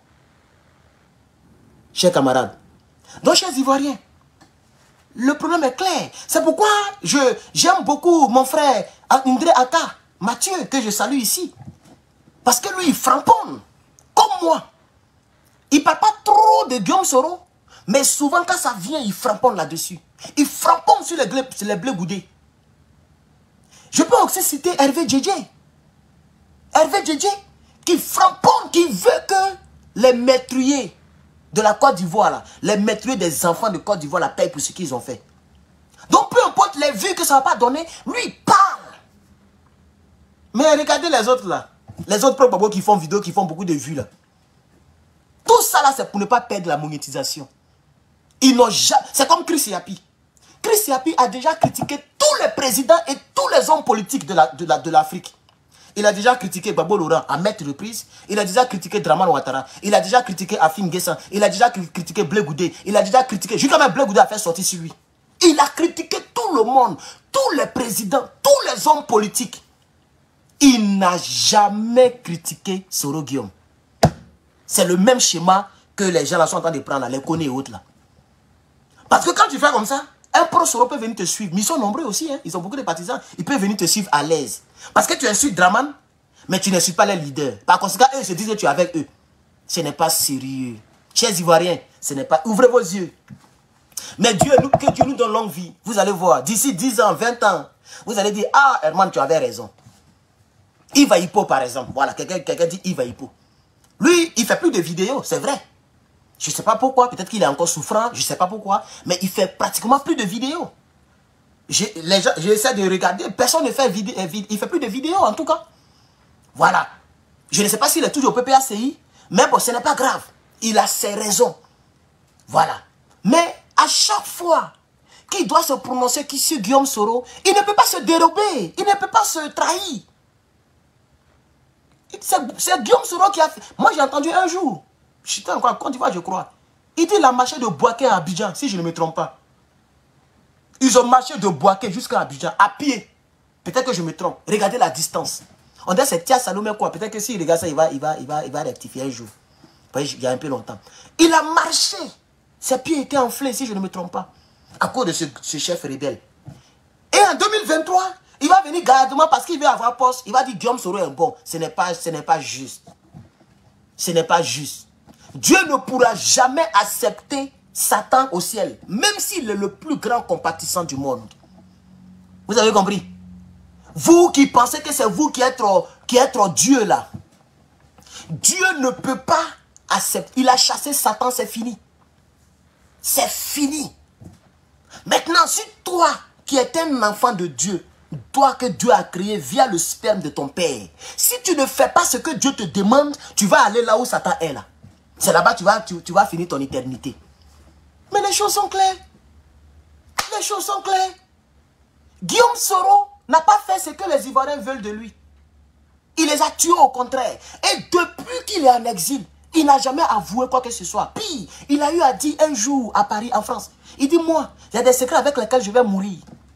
Chers camarades. Donc, chers Ivoiriens, le problème est clair. C'est pourquoi j'aime beaucoup mon frère Indré Ata, Mathieu, que je salue ici. Parce que lui, il framponne, comme moi. Il ne parle pas trop de Guillaume Soro, mais souvent quand ça vient, il framponne là-dessus. Il framponne sur les, sur les blés goudés. Je peux aussi citer Hervé Djedje. Hervé Djedje, qui framponne, qui veut que les maîtriers de la Côte d'Ivoire, les maîtriers des enfants de Côte d'Ivoire la payent pour ce qu'ils ont fait. Donc peu importe les vues que ça ne va pas donner, lui il parle. Mais regardez les autres là. Les autres pro-babos qui font vidéo, qui font beaucoup de vues là. Tout ça là, c'est pour ne pas perdre la monétisation. Ils n'ont jamais... C'est comme Chris Yapi. Chris Yapi a déjà critiqué tous les présidents et tous les hommes politiques de l'Afrique. La, de la, de il a déjà critiqué Gbagbo Laurent à maintes reprises. Il a déjà critiqué Dramane Ouattara. Il a déjà critiqué Afim Guessan. Il a déjà critiqué Blé Goudé. Il a déjà critiqué... Jusqu'à même Blé Goudé a fait sortir sur lui. Il a critiqué tout le monde. Tous les présidents, tous les hommes politiques. Il n'a jamais critiqué Soro Guillaume. C'est le même schéma que les gens là sont en train de prendre, là, les Koné et autres là. Parce que quand tu fais comme ça, un pro Soro peut venir te suivre. Mais ils sont nombreux aussi, hein. Ils ont beaucoup de partisans. Ils peuvent venir te suivre à l'aise. Parce que tu insultes Dramane, mais tu n'insultes pas les leaders. Par conséquent, eux se disent que tu es avec eux. Ce n'est pas sérieux. Chers Ivoiriens, ce n'est pas... Ouvrez vos yeux. Mais Dieu, nous, que Dieu nous donne longue vie. Vous allez voir, d'ici dix ans, vingt ans, vous allez dire, ah, Herman, tu avais raison. Yves Hippo, par exemple. Voilà, quelqu'un quelqu'un dit Yves Hippo. Lui, il ne fait plus de vidéos, c'est vrai. Je ne sais pas pourquoi, peut-être qu'il est encore souffrant, je ne sais pas pourquoi. Mais il fait pratiquement plus de vidéos. J'essaie de regarder, personne ne fait vidéo, il ne fait plus de vidéos en tout cas. Voilà. Je ne sais pas s'il est toujours au P P A C I, mais bon, ce n'est pas grave. Il a ses raisons. Voilà. Mais à chaque fois qu'il doit se prononcer sur Guillaume Soro, il ne peut pas se dérober, il ne peut pas se trahir. C'est Guillaume Soro qui a fait. Moi, j'ai entendu un jour. J'étais encore en Côte d'Ivoire, je crois. Il dit, il a marché de Boaké à Abidjan, si je ne me trompe pas. Ils ont marché de Boaké jusqu'à Abidjan, à pied. Peut-être que je me trompe. Regardez la distance. On dirait que c'est Tia Salomé quoi. Peut-être que s'il regarde ça, il va, il, va, il, va, il va rectifier un jour. Il y a un peu longtemps. Il a marché. Ses pieds étaient enflés, si je ne me trompe pas. À cause de ce, ce chef rebelle. Et en deux mille vingt-trois, il va venir gardement parce qu'il veut avoir poste. Il va dire Guillaume Soro est bon. Ce n'est pas, ce n'est pas juste. Ce n'est pas juste. Dieu ne pourra jamais accepter Satan au ciel. Même s'il est le plus grand compatissant du monde. Vous avez compris? Vous qui pensez que c'est vous qui êtes, qui êtes Dieu là. Dieu ne peut pas accepter. Il a chassé Satan, c'est fini. C'est fini. Maintenant, si toi qui es un enfant de Dieu, toi que Dieu a créé via le sperme de ton père, si tu ne fais pas ce que Dieu te demande, tu vas aller là où Satan est là. C'est là-bas que tu vas, tu, tu vas finir ton éternité. Mais les choses sont claires. Les choses sont claires. Guillaume Soro n'a pas fait ce que les Ivoiriens veulent de lui. Il les a tués au contraire. Et depuis qu'il est en exil, il n'a jamais avoué quoi que ce soit. Puis, il a eu à dire un jour à Paris, en France, il dit, moi, il y a des secrets avec lesquels je vais mourir.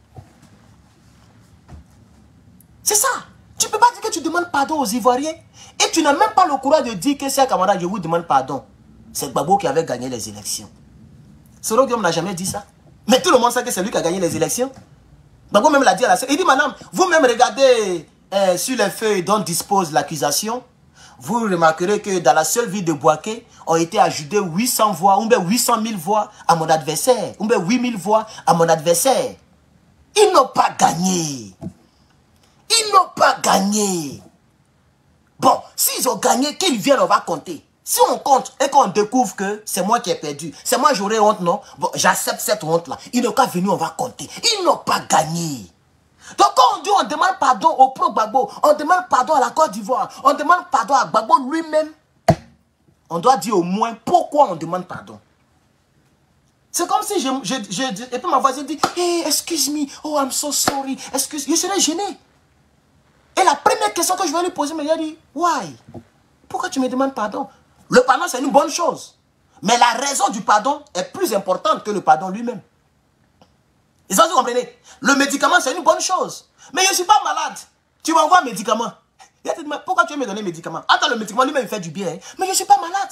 C'est ça. Tu ne peux pas dire que tu demandes pardon aux Ivoiriens et tu n'as même pas le courage de dire que c'est un camarade, je vous demande pardon. C'est Gbagbo qui avait gagné les élections. Soro Guillaume n'a jamais dit ça. Mais tout le monde sait que c'est lui qui a gagné les élections. Gbagbo même l'a dit à la... Il dit, madame, vous-même regardez euh, sur les feuilles dont dispose l'accusation. Vous remarquerez que dans la seule ville de Boaké, ont été ajoutées huit cents voix, ou bien huit cent mille voix à mon adversaire, ou bien huit mille voix à mon adversaire. Ils n'ont pas gagné. Ils n'ont pas gagné. Bon, s'ils ont gagné, qu'ils viennent, on va compter. Si on compte et qu'on découvre que c'est moi qui ai perdu, c'est moi j'aurais honte, non? Bon, j'accepte cette honte-là. Ils n'ont qu'à venir, on va compter. Ils n'ont pas gagné. Donc quand on dit on demande pardon au pro-Gbagbo, on demande pardon à la Côte d'Ivoire, on demande pardon à Gbagbo lui-même, on doit dire au moins pourquoi on demande pardon. C'est comme si je, je, je, et puis ma voisine dit, hey, excuse me, oh I'm so sorry, excuse, je serais gêné. Et la première question que je vais lui poser, il a dit, why? Pourquoi tu me demandes pardon? Le pardon c'est une bonne chose, mais la raison du pardon est plus importante que le pardon lui-même. Ils ont dit, vous comprenez? Le médicament, c'est une bonne chose. Mais je ne suis pas malade. Tu m'envoies un médicament. Il a dit, mais pourquoi tu veux me donner un médicament? Attends, le médicament lui-même, il fait du bien. Hein? Mais je ne suis pas malade.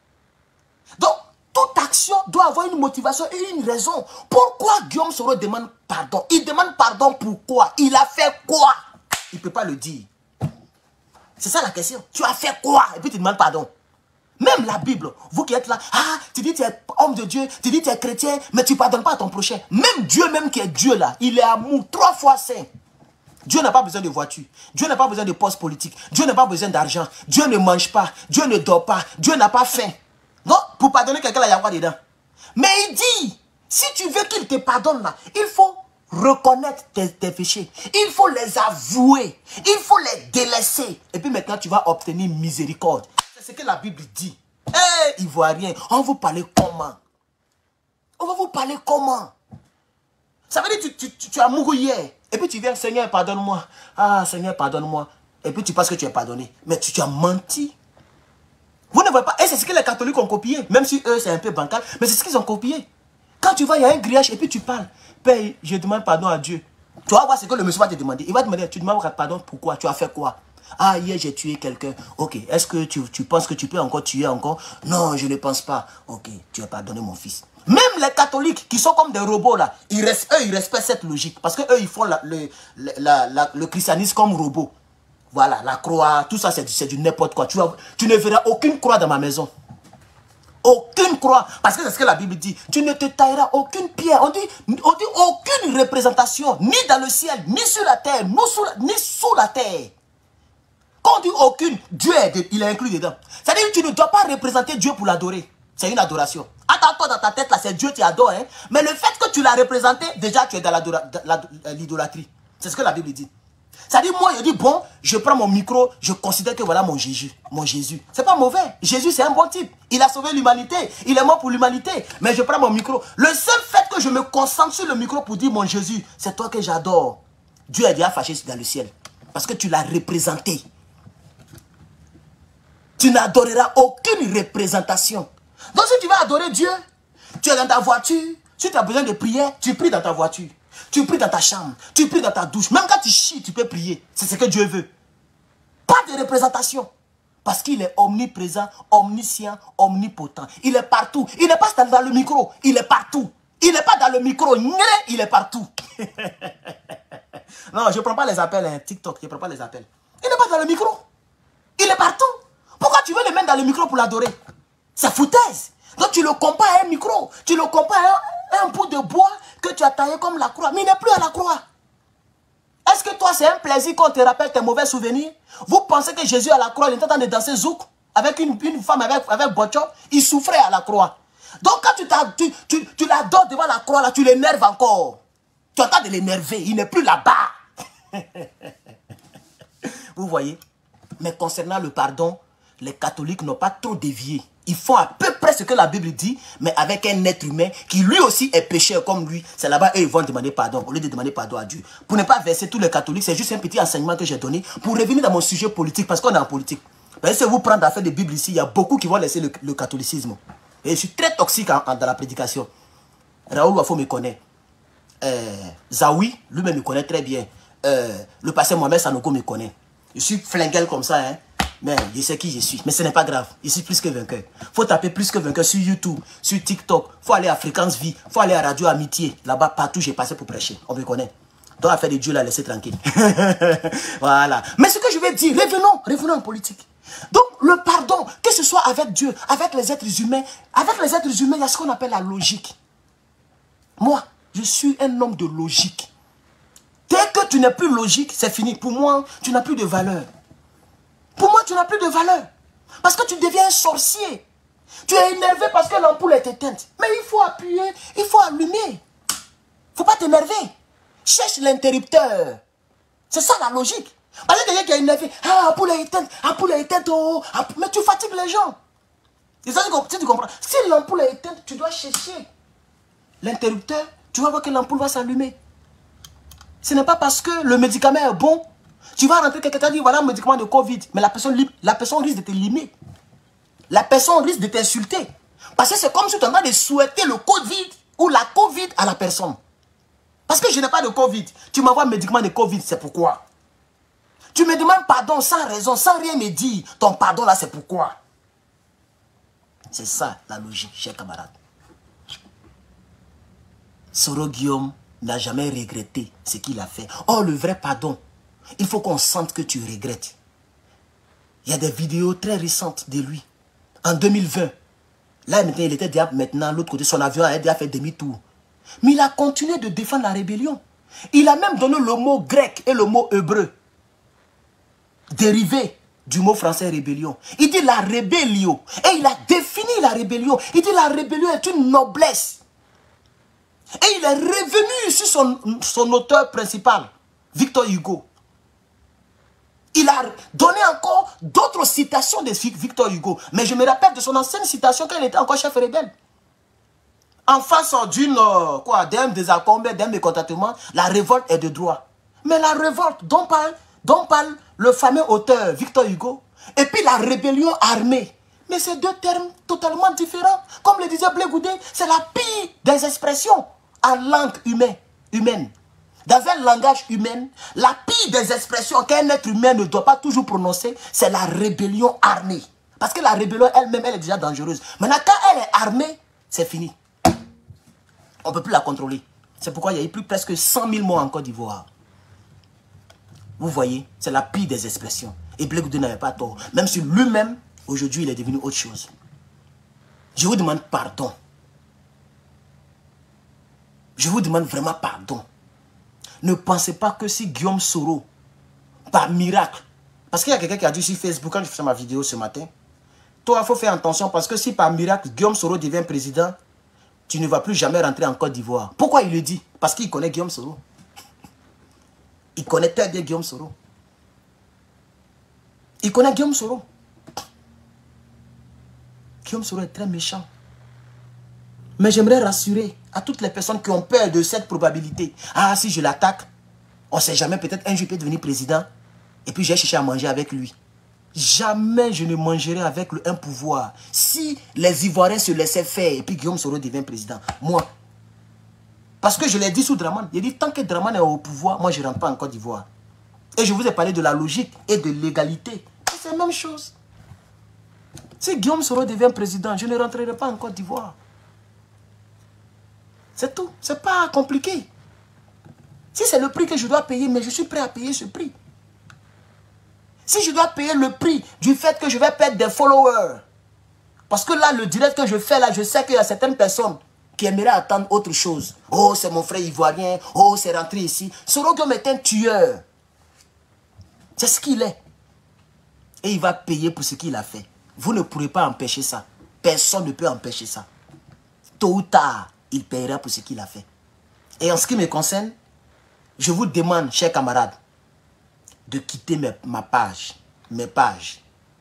Donc, toute action doit avoir une motivation et une raison. Pourquoi Guillaume Soro demande pardon? Il demande pardon pourquoi? Il a fait quoi? Il ne peut pas le dire. C'est ça la question. Tu as fait quoi? Et puis tu demandes pardon. Même la Bible, vous qui êtes là, ah, tu dis que tu es homme de Dieu, tu dis que tu es chrétien, mais tu ne pardonnes pas à ton prochain. Même Dieu même qui est Dieu là, il est amour, trois fois saint. Dieu n'a pas besoin de voiture, Dieu n'a pas besoin de poste politique, Dieu n'a pas besoin d'argent, Dieu ne mange pas, Dieu ne dort pas, Dieu n'a pas faim. Non, pour pardonner quelqu'un, il y a quoi dedans? Mais il dit, si tu veux qu'il te pardonne là, il faut reconnaître tes, tes péchés, il faut les avouer, il faut les délaisser. Et puis maintenant tu vas obtenir miséricorde. C'est ce que la Bible dit. Eh, hey, Ivoirien, on va vous parler comment? On va vous parler comment? Ça veut dire que tu, tu, tu as mouru hier. Et puis tu viens, Seigneur, pardonne-moi. Ah, Seigneur, pardonne-moi. Et puis tu penses que tu es pardonné. Mais tu, tu as menti. Vous ne voyez pas. Et c'est ce que les catholiques ont copié. Même si eux, c'est un peu bancal. Mais c'est ce qu'ils ont copié. Quand tu vas, il y a un grillage et puis tu parles. Père, je demande pardon à Dieu. Tu vas voir ce que le monsieur va te demander. Il va te demander, tu demandes pardon pourquoi? Tu as fait quoi? Ah, hier j'ai tué quelqu'un. Ok, est-ce que tu, tu penses que tu peux encore tuer encore? Non, je ne pense pas. Ok, tu as pardonné mon fils. Même les catholiques qui sont comme des robots là, ils, res, eux, ils respectent cette logique. Parce qu'eux, ils font la, le, la, la, le christianisme comme robot. Voilà, la croix, tout ça c'est du, du n'importe quoi. Tu, vas, tu ne verras aucune croix dans ma maison. Aucune croix. Parce que c'est ce que la Bible dit. Tu ne te tailleras aucune pierre. On dit, on dit aucune représentation, ni dans le ciel, ni sur la terre, ni sous la, ni sous la terre. Quand on dit aucune, Dieu est, il est inclus dedans. C'est-à-dire que tu ne dois pas représenter Dieu pour l'adorer. C'est une adoration. Attends-toi dans ta tête, là, c'est Dieu qui adore. Hein? Mais le fait que tu l'as représenté, déjà tu es dans l'idolâtrie. C'est ce que la Bible dit. C'est-à-dire, moi, je dis, bon, je prends mon micro, je considère que voilà mon Jésus. Mon Jésus. C'est pas mauvais. Jésus, c'est un bon type. Il a sauvé l'humanité. Il est mort pour l'humanité. Mais je prends mon micro. Le seul fait que je me concentre sur le micro pour dire mon Jésus, c'est toi que j'adore. Dieu est déjà fâché dans le ciel. Parce que tu l'as représenté. tu n'adoreras aucune représentation. Donc si tu vas adorer Dieu, tu es dans ta voiture, si tu as besoin de prière, tu pries dans ta voiture. Tu pries dans ta chambre, tu pries dans ta douche. Même quand tu chies, tu peux prier. C'est ce que Dieu veut. Pas de représentation. Parce qu'il est omniprésent, omniscient, omnipotent. Il est partout. Il n'est pas dans le micro, il est partout. Il n'est pas dans le micro, il est partout. Non, je ne prends pas les appels, hein, TikTok, je ne prends pas les appels. Il n'est pas dans le micro. Il est partout. Pourquoi tu veux le mettre dans le micro pour l'adorer? C'est foutaise. Donc tu le compares à un micro. Tu le compares à un, un bout de bois que tu as taillé comme la croix. Mais il n'est plus à la croix. Est-ce que toi, c'est un plaisir qu'on te rappelle tes mauvais souvenirs? Vous pensez que Jésus à la croix, il était en train de danser zouk avec une, une femme avec, avec Bocho? Il souffrait à la croix. Donc quand tu, tu, tu, tu l'adores devant la croix, là, tu l'énerves encore. Tu es en train de l'énerver. Il n'est plus là-bas. Vous voyez? Mais concernant le pardon, les catholiques n'ont pas trop dévié. Ils font à peu près ce que la Bible dit, mais avec un être humain qui lui aussi est pécheur comme lui. C'est là-bas, eux, ils vont demander pardon, au lieu de demander pardon à Dieu. Pour ne pas verser tous les catholiques, c'est juste un petit enseignement que j'ai donné pour revenir dans mon sujet politique, parce qu'on est en politique. Parce que si vous prenez l'affaire de Bible ici, il y a beaucoup qui vont laisser le, le catholicisme. Et je suis très toxique en, en, dans la prédication. Raoul Wafo me connaît. Euh, Zawi, lui-même me connaît très bien. Euh, le pasteur Mohamed Sanogo me connaît. Je suis flinguel comme ça, hein. Mais je sais qui je suis. Mais ce n'est pas grave. Je suis plus que vainqueur. Il faut taper plus que vainqueur sur YouTube, sur TikTok. Il faut aller à Fréquence Vie. Il faut aller à Radio Amitié. Là-bas, partout, j'ai passé pour prêcher. On me connaît. Donc, affaire de Dieu, la laisser tranquille. Voilà. Mais ce que je vais dire, revenons, revenons en politique. Donc, le pardon, que ce soit avec Dieu, avec les êtres humains, avec les êtres humains, il y a ce qu'on appelle la logique. Moi, je suis un homme de logique. Dès que tu n'es plus logique, c'est fini. Pour moi, tu n'as plus de valeur. Pour moi, tu n'as plus de valeur. Parce que tu deviens un sorcier. Tu es énervé parce que l'ampoule est éteinte. Mais il faut appuyer, il faut allumer. Il ne faut pas t'énerver. Cherche l'interrupteur. C'est ça la logique. Parce que quelqu'un qui est énervé, ah, l'ampoule est éteinte, l'ampoule est éteinte, oh, mais tu fatigues les gens. C'est ça que tu comprends. Si l'ampoule est éteinte, tu dois chercher l'interrupteur. Tu vas voir que l'ampoule va s'allumer. Ce n'est pas parce que le médicament est bon. Tu vas rentrer, quelqu'un t'a dit, voilà un médicament de Covid. Mais la personne, la personne risque de te limer. La personne risque de t'insulter. Parce que c'est comme si tu es en train de souhaiter le Covid ou la Covid à la personne. Parce que je n'ai pas de Covid. Tu m'envoies un médicament de Covid, c'est pourquoi. Tu me demandes pardon sans raison, sans rien me dire. Ton pardon là, c'est pourquoi. C'est ça la logique, chers camarades. Soro Guillaume n'a jamais regretté ce qu'il a fait. Oh, le vrai pardon. Il faut qu'on sente que tu regrettes. Il y a des vidéos très récentes de lui. En deux mille vingt. Là, maintenant, il était déjà maintenant, l'autre côté, son avion a déjà fait demi-tour. Mais il a continué de défendre la rébellion. Il a même donné le mot grec et le mot hébreu. Dérivé du mot français rébellion. Il dit la rébellion. Et il a défini la rébellion. Il dit la rébellion est une noblesse. Et il est revenu sur son, son auteur principal, Victor Hugo. Il a donné encore d'autres citations de Victor Hugo. Mais je me rappelle de son ancienne citation quand il était encore chef rebelle. En face d'une, euh, quoi, d'un désaccord, d'un mécontentement, la révolte est de droit. Mais la révolte dont parle, dont parle le fameux auteur Victor Hugo, et puis la rébellion armée. Mais c'est deux termes totalement différents. Comme le disait Blé Goudé, c'est la pire des expressions en langue humaine. humaine. Dans un langage humain, la pire des expressions qu'un être humain ne doit pas toujours prononcer, c'est la rébellion armée. Parce que la rébellion elle-même, elle est déjà dangereuse. Maintenant, quand elle est armée, c'est fini. On ne peut plus la contrôler. C'est pourquoi il y a eu plus presque cent mille morts en Côte d'Ivoire. Vous voyez, c'est la pire des expressions. Et Blé Goudé n'avait pas tort. Même si lui-même, aujourd'hui, il est devenu autre chose. Je vous demande pardon. Je vous demande vraiment pardon. Ne pensez pas que si Guillaume Soro, par miracle, parce qu'il y a quelqu'un qui a dit sur Facebook, quand je faisais ma vidéo ce matin, toi, il faut faire attention parce que si par miracle, Guillaume Soro devient président, tu ne vas plus jamais rentrer en Côte d'Ivoire. Pourquoi il le dit? Parce qu'il connaît Guillaume Soro. Il connaît très bien Guillaume Soro. Il connaît Guillaume Soro. Guillaume Soro est très méchant. Mais j'aimerais rassurer à toutes les personnes qui ont peur de cette probabilité. Ah, si je l'attaque, on ne sait jamais, peut-être un jour il peut devenir président. Et puis j'ai cherché à manger avec lui. Jamais je ne mangerai avec le, un pouvoir. Si les Ivoiriens se laissaient faire et puis Guillaume Soro devient président, moi, parce que je l'ai dit sous Dramane, j'ai dit tant que Dramane est au pouvoir, moi je ne rentre pas en Côte d'Ivoire. Et je vous ai parlé de la logique et de l'égalité. C'est la même chose. Si Guillaume Soro devient président, je ne rentrerai pas en Côte d'Ivoire. C'est tout. C'est pas compliqué. Si c'est le prix que je dois payer, mais je suis prêt à payer ce prix. Si je dois payer le prix du fait que je vais perdre des followers, parce que là, le direct que je fais, là, je sais qu'il y a certaines personnes qui aimeraient attendre autre chose. Oh, c'est mon frère ivoirien. Oh, c'est rentré ici. Soro Guillaume est un tueur. C'est ce qu'il est. Et il va payer pour ce qu'il a fait. Vous ne pourrez pas empêcher ça. Personne ne peut empêcher ça. Tôt ou tard, il paiera pour ce qu'il a fait. Et en ce qui me concerne, je vous demande, chers camarades, de quitter mes, ma page, mes pages.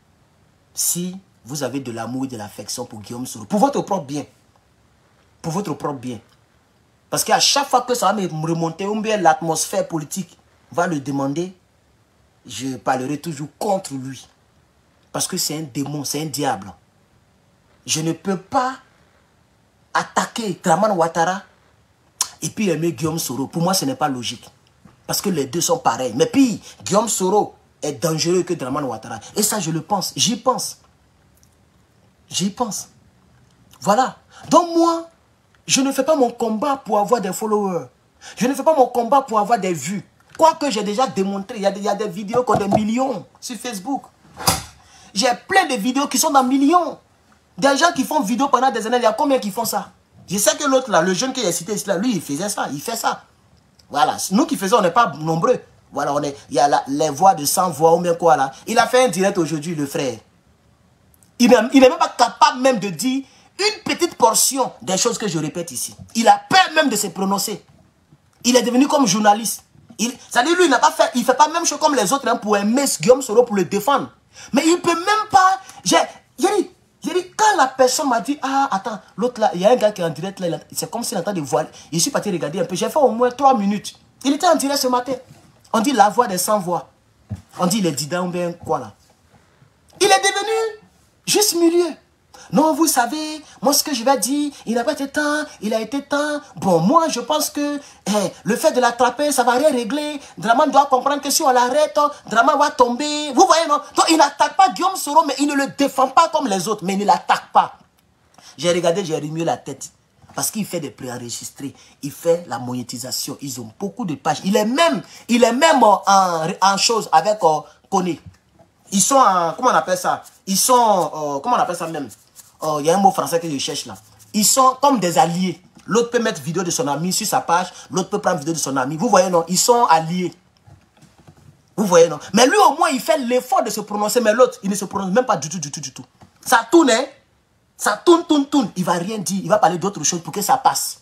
Si vous avez de l'amour et de l'affection pour Guillaume Soro, pour votre propre bien. Pour votre propre bien. Parce qu'à chaque fois que ça va me remonter, ou bien l'atmosphère politique va le demander, je parlerai toujours contre lui. Parce que c'est un démon, c'est un diable. Je ne peux pas attaquer Dramane Ouattara et puis aimer Guillaume Soro. Pour moi, ce n'est pas logique. Parce que les deux sont pareils. Mais puis, Guillaume Soro est dangereux que Dramane Ouattara. Et ça, je le pense. J'y pense. J'y pense. Voilà. Donc moi, je ne fais pas mon combat pour avoir des followers. Je ne fais pas mon combat pour avoir des vues. Quoique j'ai déjà démontré, il y, a des, il y a des vidéos qui ont des millions sur Facebook. J'ai plein de vidéos qui sont dans millions. Des gens qui font vidéo pendant des années, il y a combien qui font ça? Je sais que l'autre là, le jeune qui est cité ici, là, lui, il faisait ça, il fait ça. Voilà, nous qui faisons, on n'est pas nombreux. Voilà, on est, il y a la, les voix de cent voix ou bien quoi là. Il a fait un direct aujourd'hui, le frère. Il n'est même pas capable même de dire une petite portion des choses que je répète ici. Il a peur même de se prononcer. Il est devenu comme journaliste. C'est-à-dire lui, il n'a pas fait, il fait pas même chose comme les autres hein, pour aimer Guillaume Soro, pour le défendre. Mais il ne peut même pas... J'ai dit, dit, quand la personne m'a dit, ah, attends, l'autre là, il y a un gars qui est en direct là, c'est comme s'il entend des voix. Je suis parti regarder un peu, j'ai fait au moins trois minutes. Il était en direct ce matin. On dit la voix des sans voix. On dit les didans ou bien quoi là. Il est devenu juste milieu. Non, vous savez, moi ce que je vais dire, il n'a pas été temps, il a été temps. Bon, moi je pense que eh, le fait de l'attraper, ça ne va rien régler. Dramane doit comprendre que si on l'arrête, Dramane va tomber. Vous voyez, non? Donc il n'attaque pas Guillaume Soro, mais il ne le défend pas comme les autres, mais il ne l'attaque pas. J'ai regardé, j'ai remué la tête. Parce qu'il fait des préenregistrés, il fait la monétisation. Ils ont beaucoup de pages. Il est même, il est même en, en chose avec euh, Koné. Ils sont en, comment on appelle ça? Ils sont, euh, comment on appelle ça même? Il euh, y a un mot français que je cherche là. Ils sont comme des alliés. L'autre peut mettre vidéo de son ami sur sa page. L'autre peut prendre vidéo de son ami. Vous voyez, non? Ils sont alliés. Vous voyez, non? Mais lui, au moins, il fait l'effort de se prononcer. Mais l'autre, il ne se prononce même pas du tout, du tout, du tout. Ça tourne, hein? Ça tourne, tourne, tourne. Il ne va rien dire. Il va parler d'autre chose pour que ça passe.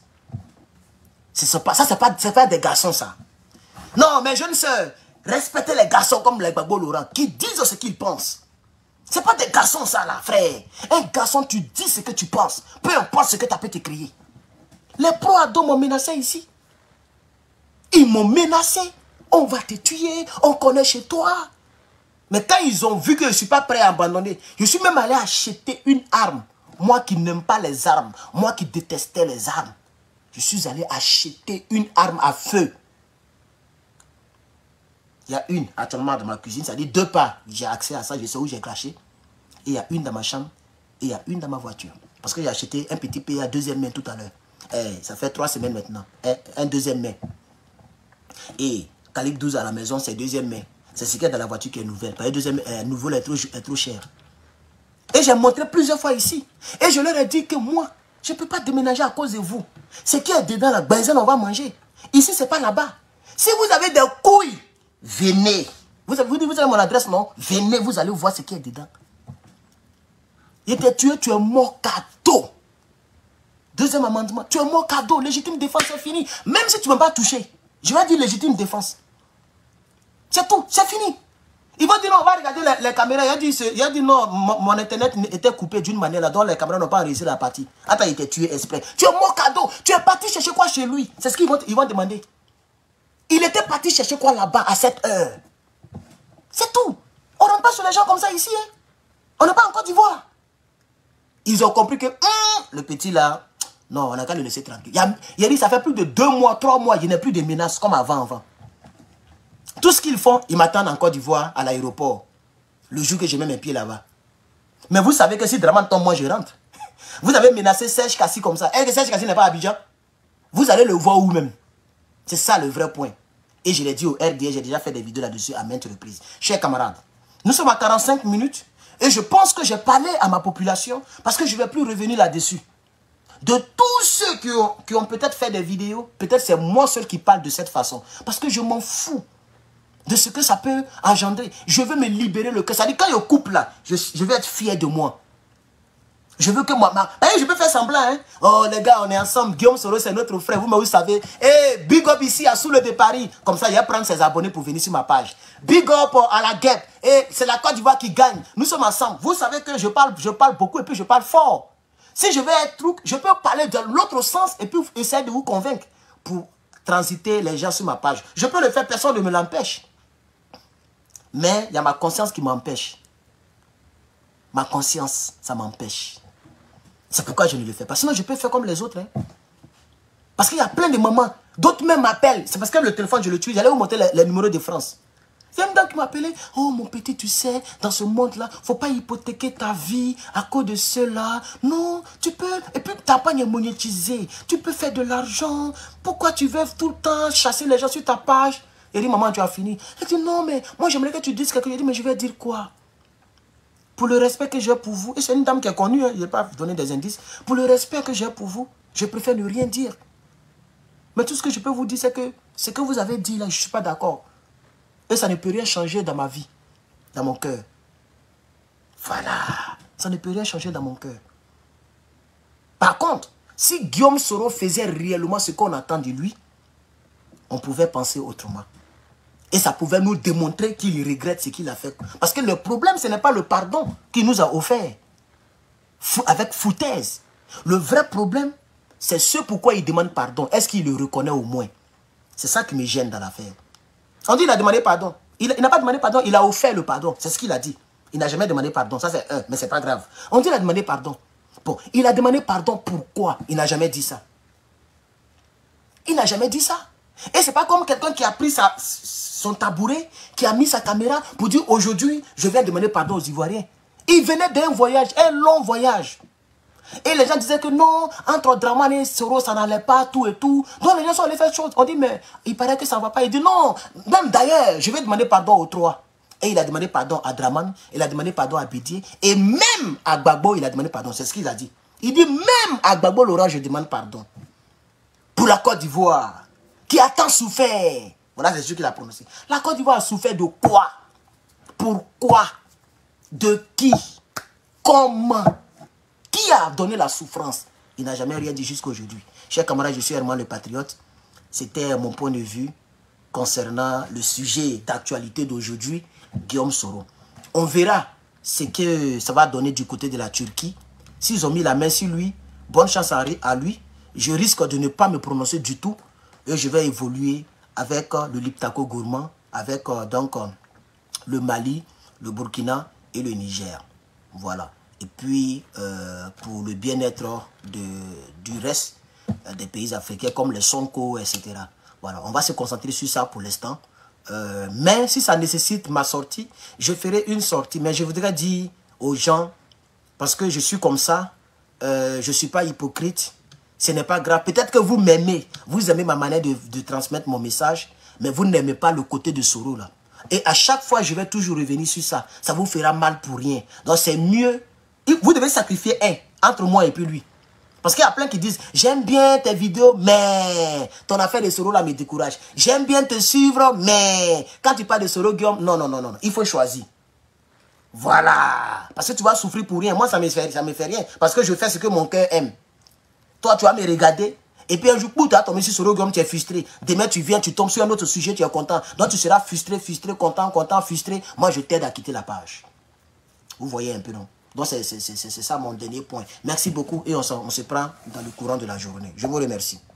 Ça, ça c'est pas, pas des garçons, ça. Non, mes jeunes soeurs, respectez les garçons comme les Gbagbo Laurent qui disent ce qu'ils pensent. C'est pas des garçons ça là, frère. Un garçon, tu dis ce que tu penses. Peu importe ce que tu as pu t'écrire. Les pro-ados m'ont menacé ici. Ils m'ont menacé. On va te tuer, on connaît chez toi. Mais quand ils ont vu que je ne suis pas prêt à abandonner, je suis même allé acheter une arme. Moi qui n'aime pas les armes, moi qui détestais les armes. Je suis allé acheter une arme à feu. Il y a une actuellement dans ma cuisine, ça dit deux parts. J'ai accès à ça, je sais où j'ai craché. Et il y a une dans ma chambre et il y a une dans ma voiture. Parce que j'ai acheté un petit P à deuxième main tout à l'heure. Eh, ça fait trois semaines maintenant. Eh, un deuxième main. Et calibre douze à la maison, c'est deuxième main. C'est ce qu'il y a dans la voiture qui est nouvelle. Parce que deuxième euh, nouveau est trop, est trop cher. Et j'ai montré plusieurs fois ici. Et je leur ai dit que moi, je ne peux pas déménager à cause de vous. Ce qui est dedans, la benzène, on va manger. Ici, ce n'est pas là-bas. Si vous avez des couilles, venez. Vous avez, vous avez mon adresse, non? Venez, vous allez voir ce qui est dedans. Il était tué, tu es mort cadeau. Deuxième amendement, tu es mort cadeau. Légitime défense, c'est fini. Même si tu ne m'as pas touché, je vais dire légitime défense. C'est tout, c'est fini. Ils vont dire non, on va regarder les, les caméras. Il a dit, il a dit non, mon, mon internet était coupé d'une manière là, dont les caméras n'ont pas réussi la partie. Attends, il était tué exprès. Tu es mort cadeau. Tu es parti chercher quoi chez lui? C'est ce qu'ils vont, ils vont demander. Il était parti chercher quoi là-bas à cette heure? C'est tout. On ne rentre pas sur les gens comme ça ici. Hein. On n'est pas en Côte d'Ivoire. Ils ont compris que hum, le petit là, non, on n'a qu'à le laisser tranquille. Il, a, il a dit, ça fait plus de deux mois, trois mois, il n'y a plus de menaces comme avant, avant. Tout ce qu'ils font, ils m'attendent en Côte d'Ivoire, à l'aéroport, le jour que je mets mes pieds là-bas. Mais vous savez que si Dramane tombe, moi je rentre. Vous avez menacé Serge Kassi comme ça. Est-ce que Serge Kassi n'est pas à Abidjan? Vous allez le voir où même? C'est ça le vrai point. Et je l'ai dit au R D S, j'ai déjà fait des vidéos là-dessus à maintes reprises. Chers camarades, nous sommes à quarante-cinq minutes et je pense que j'ai parlé à ma population parce que je ne vais plus revenir là-dessus. De tous ceux qui ont, qui ont peut-être fait des vidéos, peut-être c'est moi seul qui parle de cette façon. Parce que je m'en fous de ce que ça peut engendrer. Je veux me libérer le cœur. Ça dit quand je coupe là, je, je vais être fier de moi. Je veux que moi... Ma... Hey, je peux faire semblant, hein. Oh, les gars, on est ensemble. Guillaume Soro, c'est notre frère. Vous, mais vous savez. Hey, big up ici à Soule de Paris. Comme ça, il va prendre ses abonnés pour venir sur ma page. Big up à la guêpe. Et c'est la Côte d'Ivoire qui gagne. Nous sommes ensemble. Vous savez que je parle, je parle beaucoup et puis je parle fort. Si je veux être truc, je peux parler de l'autre sens et puis essayer de vous convaincre pour transiter les gens sur ma page. Je peux le faire, personne ne me l'empêche. Mais il y a ma conscience qui m'empêche. Ma conscience, ça m'empêche. C'est pourquoi je ne le fais pas. Sinon, je peux faire comme les autres. Hein. Parce qu'il y a plein de mamans. D'autres même m'appellent. C'est parce que le téléphone, je le tue. J'allais vous montrer les, les numéros de France. Il y a une dame qui m'appelait. Oh, mon petit, tu sais, dans ce monde-là, il ne faut pas hypothéquer ta vie à cause de cela. Non, tu peux. Et puis, ta page est monétisée. Tu peux faire de l'argent. Pourquoi tu veux tout le temps chasser les gens sur ta page? Elle dit, maman, tu as fini. Elle dit, non, mais moi, j'aimerais que tu dises quelque chose. Je dis, mais je vais dire quoi? Pour le respect que j'ai pour vous, et c'est une dame qui est connue, hein, je ne vais pas vous donner des indices. Pour le respect que j'ai pour vous, je préfère ne rien dire. Mais tout ce que je peux vous dire, c'est que ce que vous avez dit là, je ne suis pas d'accord. Et ça ne peut rien changer dans ma vie, dans mon cœur. Voilà. Ça ne peut rien changer dans mon cœur. Par contre, si Guillaume Soro faisait réellement ce qu'on attend de lui, on pouvait penser autrement. Et ça pouvait nous démontrer qu'il regrette ce qu'il a fait. Parce que le problème, ce n'est pas le pardon qu'il nous a offert. Fou, avec foutaise. Le vrai problème, c'est ce pourquoi il demande pardon. Est-ce qu'il le reconnaît au moins? C'est ça qui me gêne dans l'affaire. On dit qu'il a demandé pardon. Il, il n'a pas demandé pardon, il a offert le pardon. C'est ce qu'il a dit. Il n'a jamais demandé pardon. Ça, c'est un, mais c'est pas grave. On dit qu'il a demandé pardon. Bon, il a demandé pardon pourquoi? Il n'a jamais dit ça. Il n'a jamais dit ça. Et c'est pas comme quelqu'un qui a pris sa, son tabouret, qui a mis sa caméra pour dire aujourd'hui, je viens demander pardon aux Ivoiriens. Il venait d'un voyage, un long voyage. Et les gens disaient que non, entre Dramane et Soro, ça n'allait pas, tout et tout. Donc les gens sont allés faire chose. On dit, mais il paraît que ça ne va pas. Il dit non, même d'ailleurs, je vais demander pardon aux trois. Et il a demandé pardon à Dramane, il a demandé pardon à Bédier, et même à Gbagbo, il a demandé pardon. C'est ce qu'il a dit. Il dit, même à Gbagbo Laurent, je demande pardon. Pour la Côte d'Ivoire, qui a tant souffert. Voilà, c'est ce qu'il a prononcé. La Côte d'Ivoire a souffert de quoi? Pourquoi? De qui? Comment? Qui a donné la souffrance? Il n'a jamais rien dit jusqu'à aujourd'hui. Chers camarades, je suis Herman le Patriote. C'était mon point de vue concernant le sujet d'actualité d'aujourd'hui, Guillaume Soro. On verra ce que ça va donner du côté de la Turquie. S'ils ont mis la main sur lui, bonne chance à lui. Je risque de ne pas me prononcer du tout. Et je vais évoluer avec euh, le Liptako gourmand, avec euh, donc euh, le Mali, le Burkina et le Niger. Voilà. Et puis, euh, pour le bien-être du reste euh, des pays africains, comme les Sonko, et cetera. Voilà. On va se concentrer sur ça pour l'instant. Euh, mais si ça nécessite ma sortie, je ferai une sortie. Mais je voudrais dire aux gens, parce que je suis comme ça, euh, je ne suis pas hypocrite. Ce n'est pas grave. Peut-être que vous m'aimez. Vous aimez ma manière de, de transmettre mon message. Mais vous n'aimez pas le côté de Soro là. Et à chaque fois, je vais toujours revenir sur ça. Ça vous fera mal pour rien. Donc c'est mieux. Vous devez sacrifier un entre moi et puis lui. Parce qu'il y a plein qui disent, j'aime bien tes vidéos, mais ton affaire de Soro là me décourage. J'aime bien te suivre, mais quand tu parles de Soro, Guillaume, non, non, non, non. Il faut choisir. Voilà. Parce que tu vas souffrir pour rien. Moi, ça ne me fait, ça me fait rien. Parce que je fais ce que mon cœur aime. Toi, tu vas me regarder. Et puis un jour, tu as tombé sur Soro Guillaume, tu es frustré. Demain, tu viens, tu tombes sur un autre sujet, tu es content. Donc, tu seras frustré, frustré, content, content, frustré. Moi, je t'aide à quitter la page. Vous voyez un peu, non? Donc, c'est ça mon dernier point. Merci beaucoup et on, on se prend dans le courant de la journée. Je vous remercie.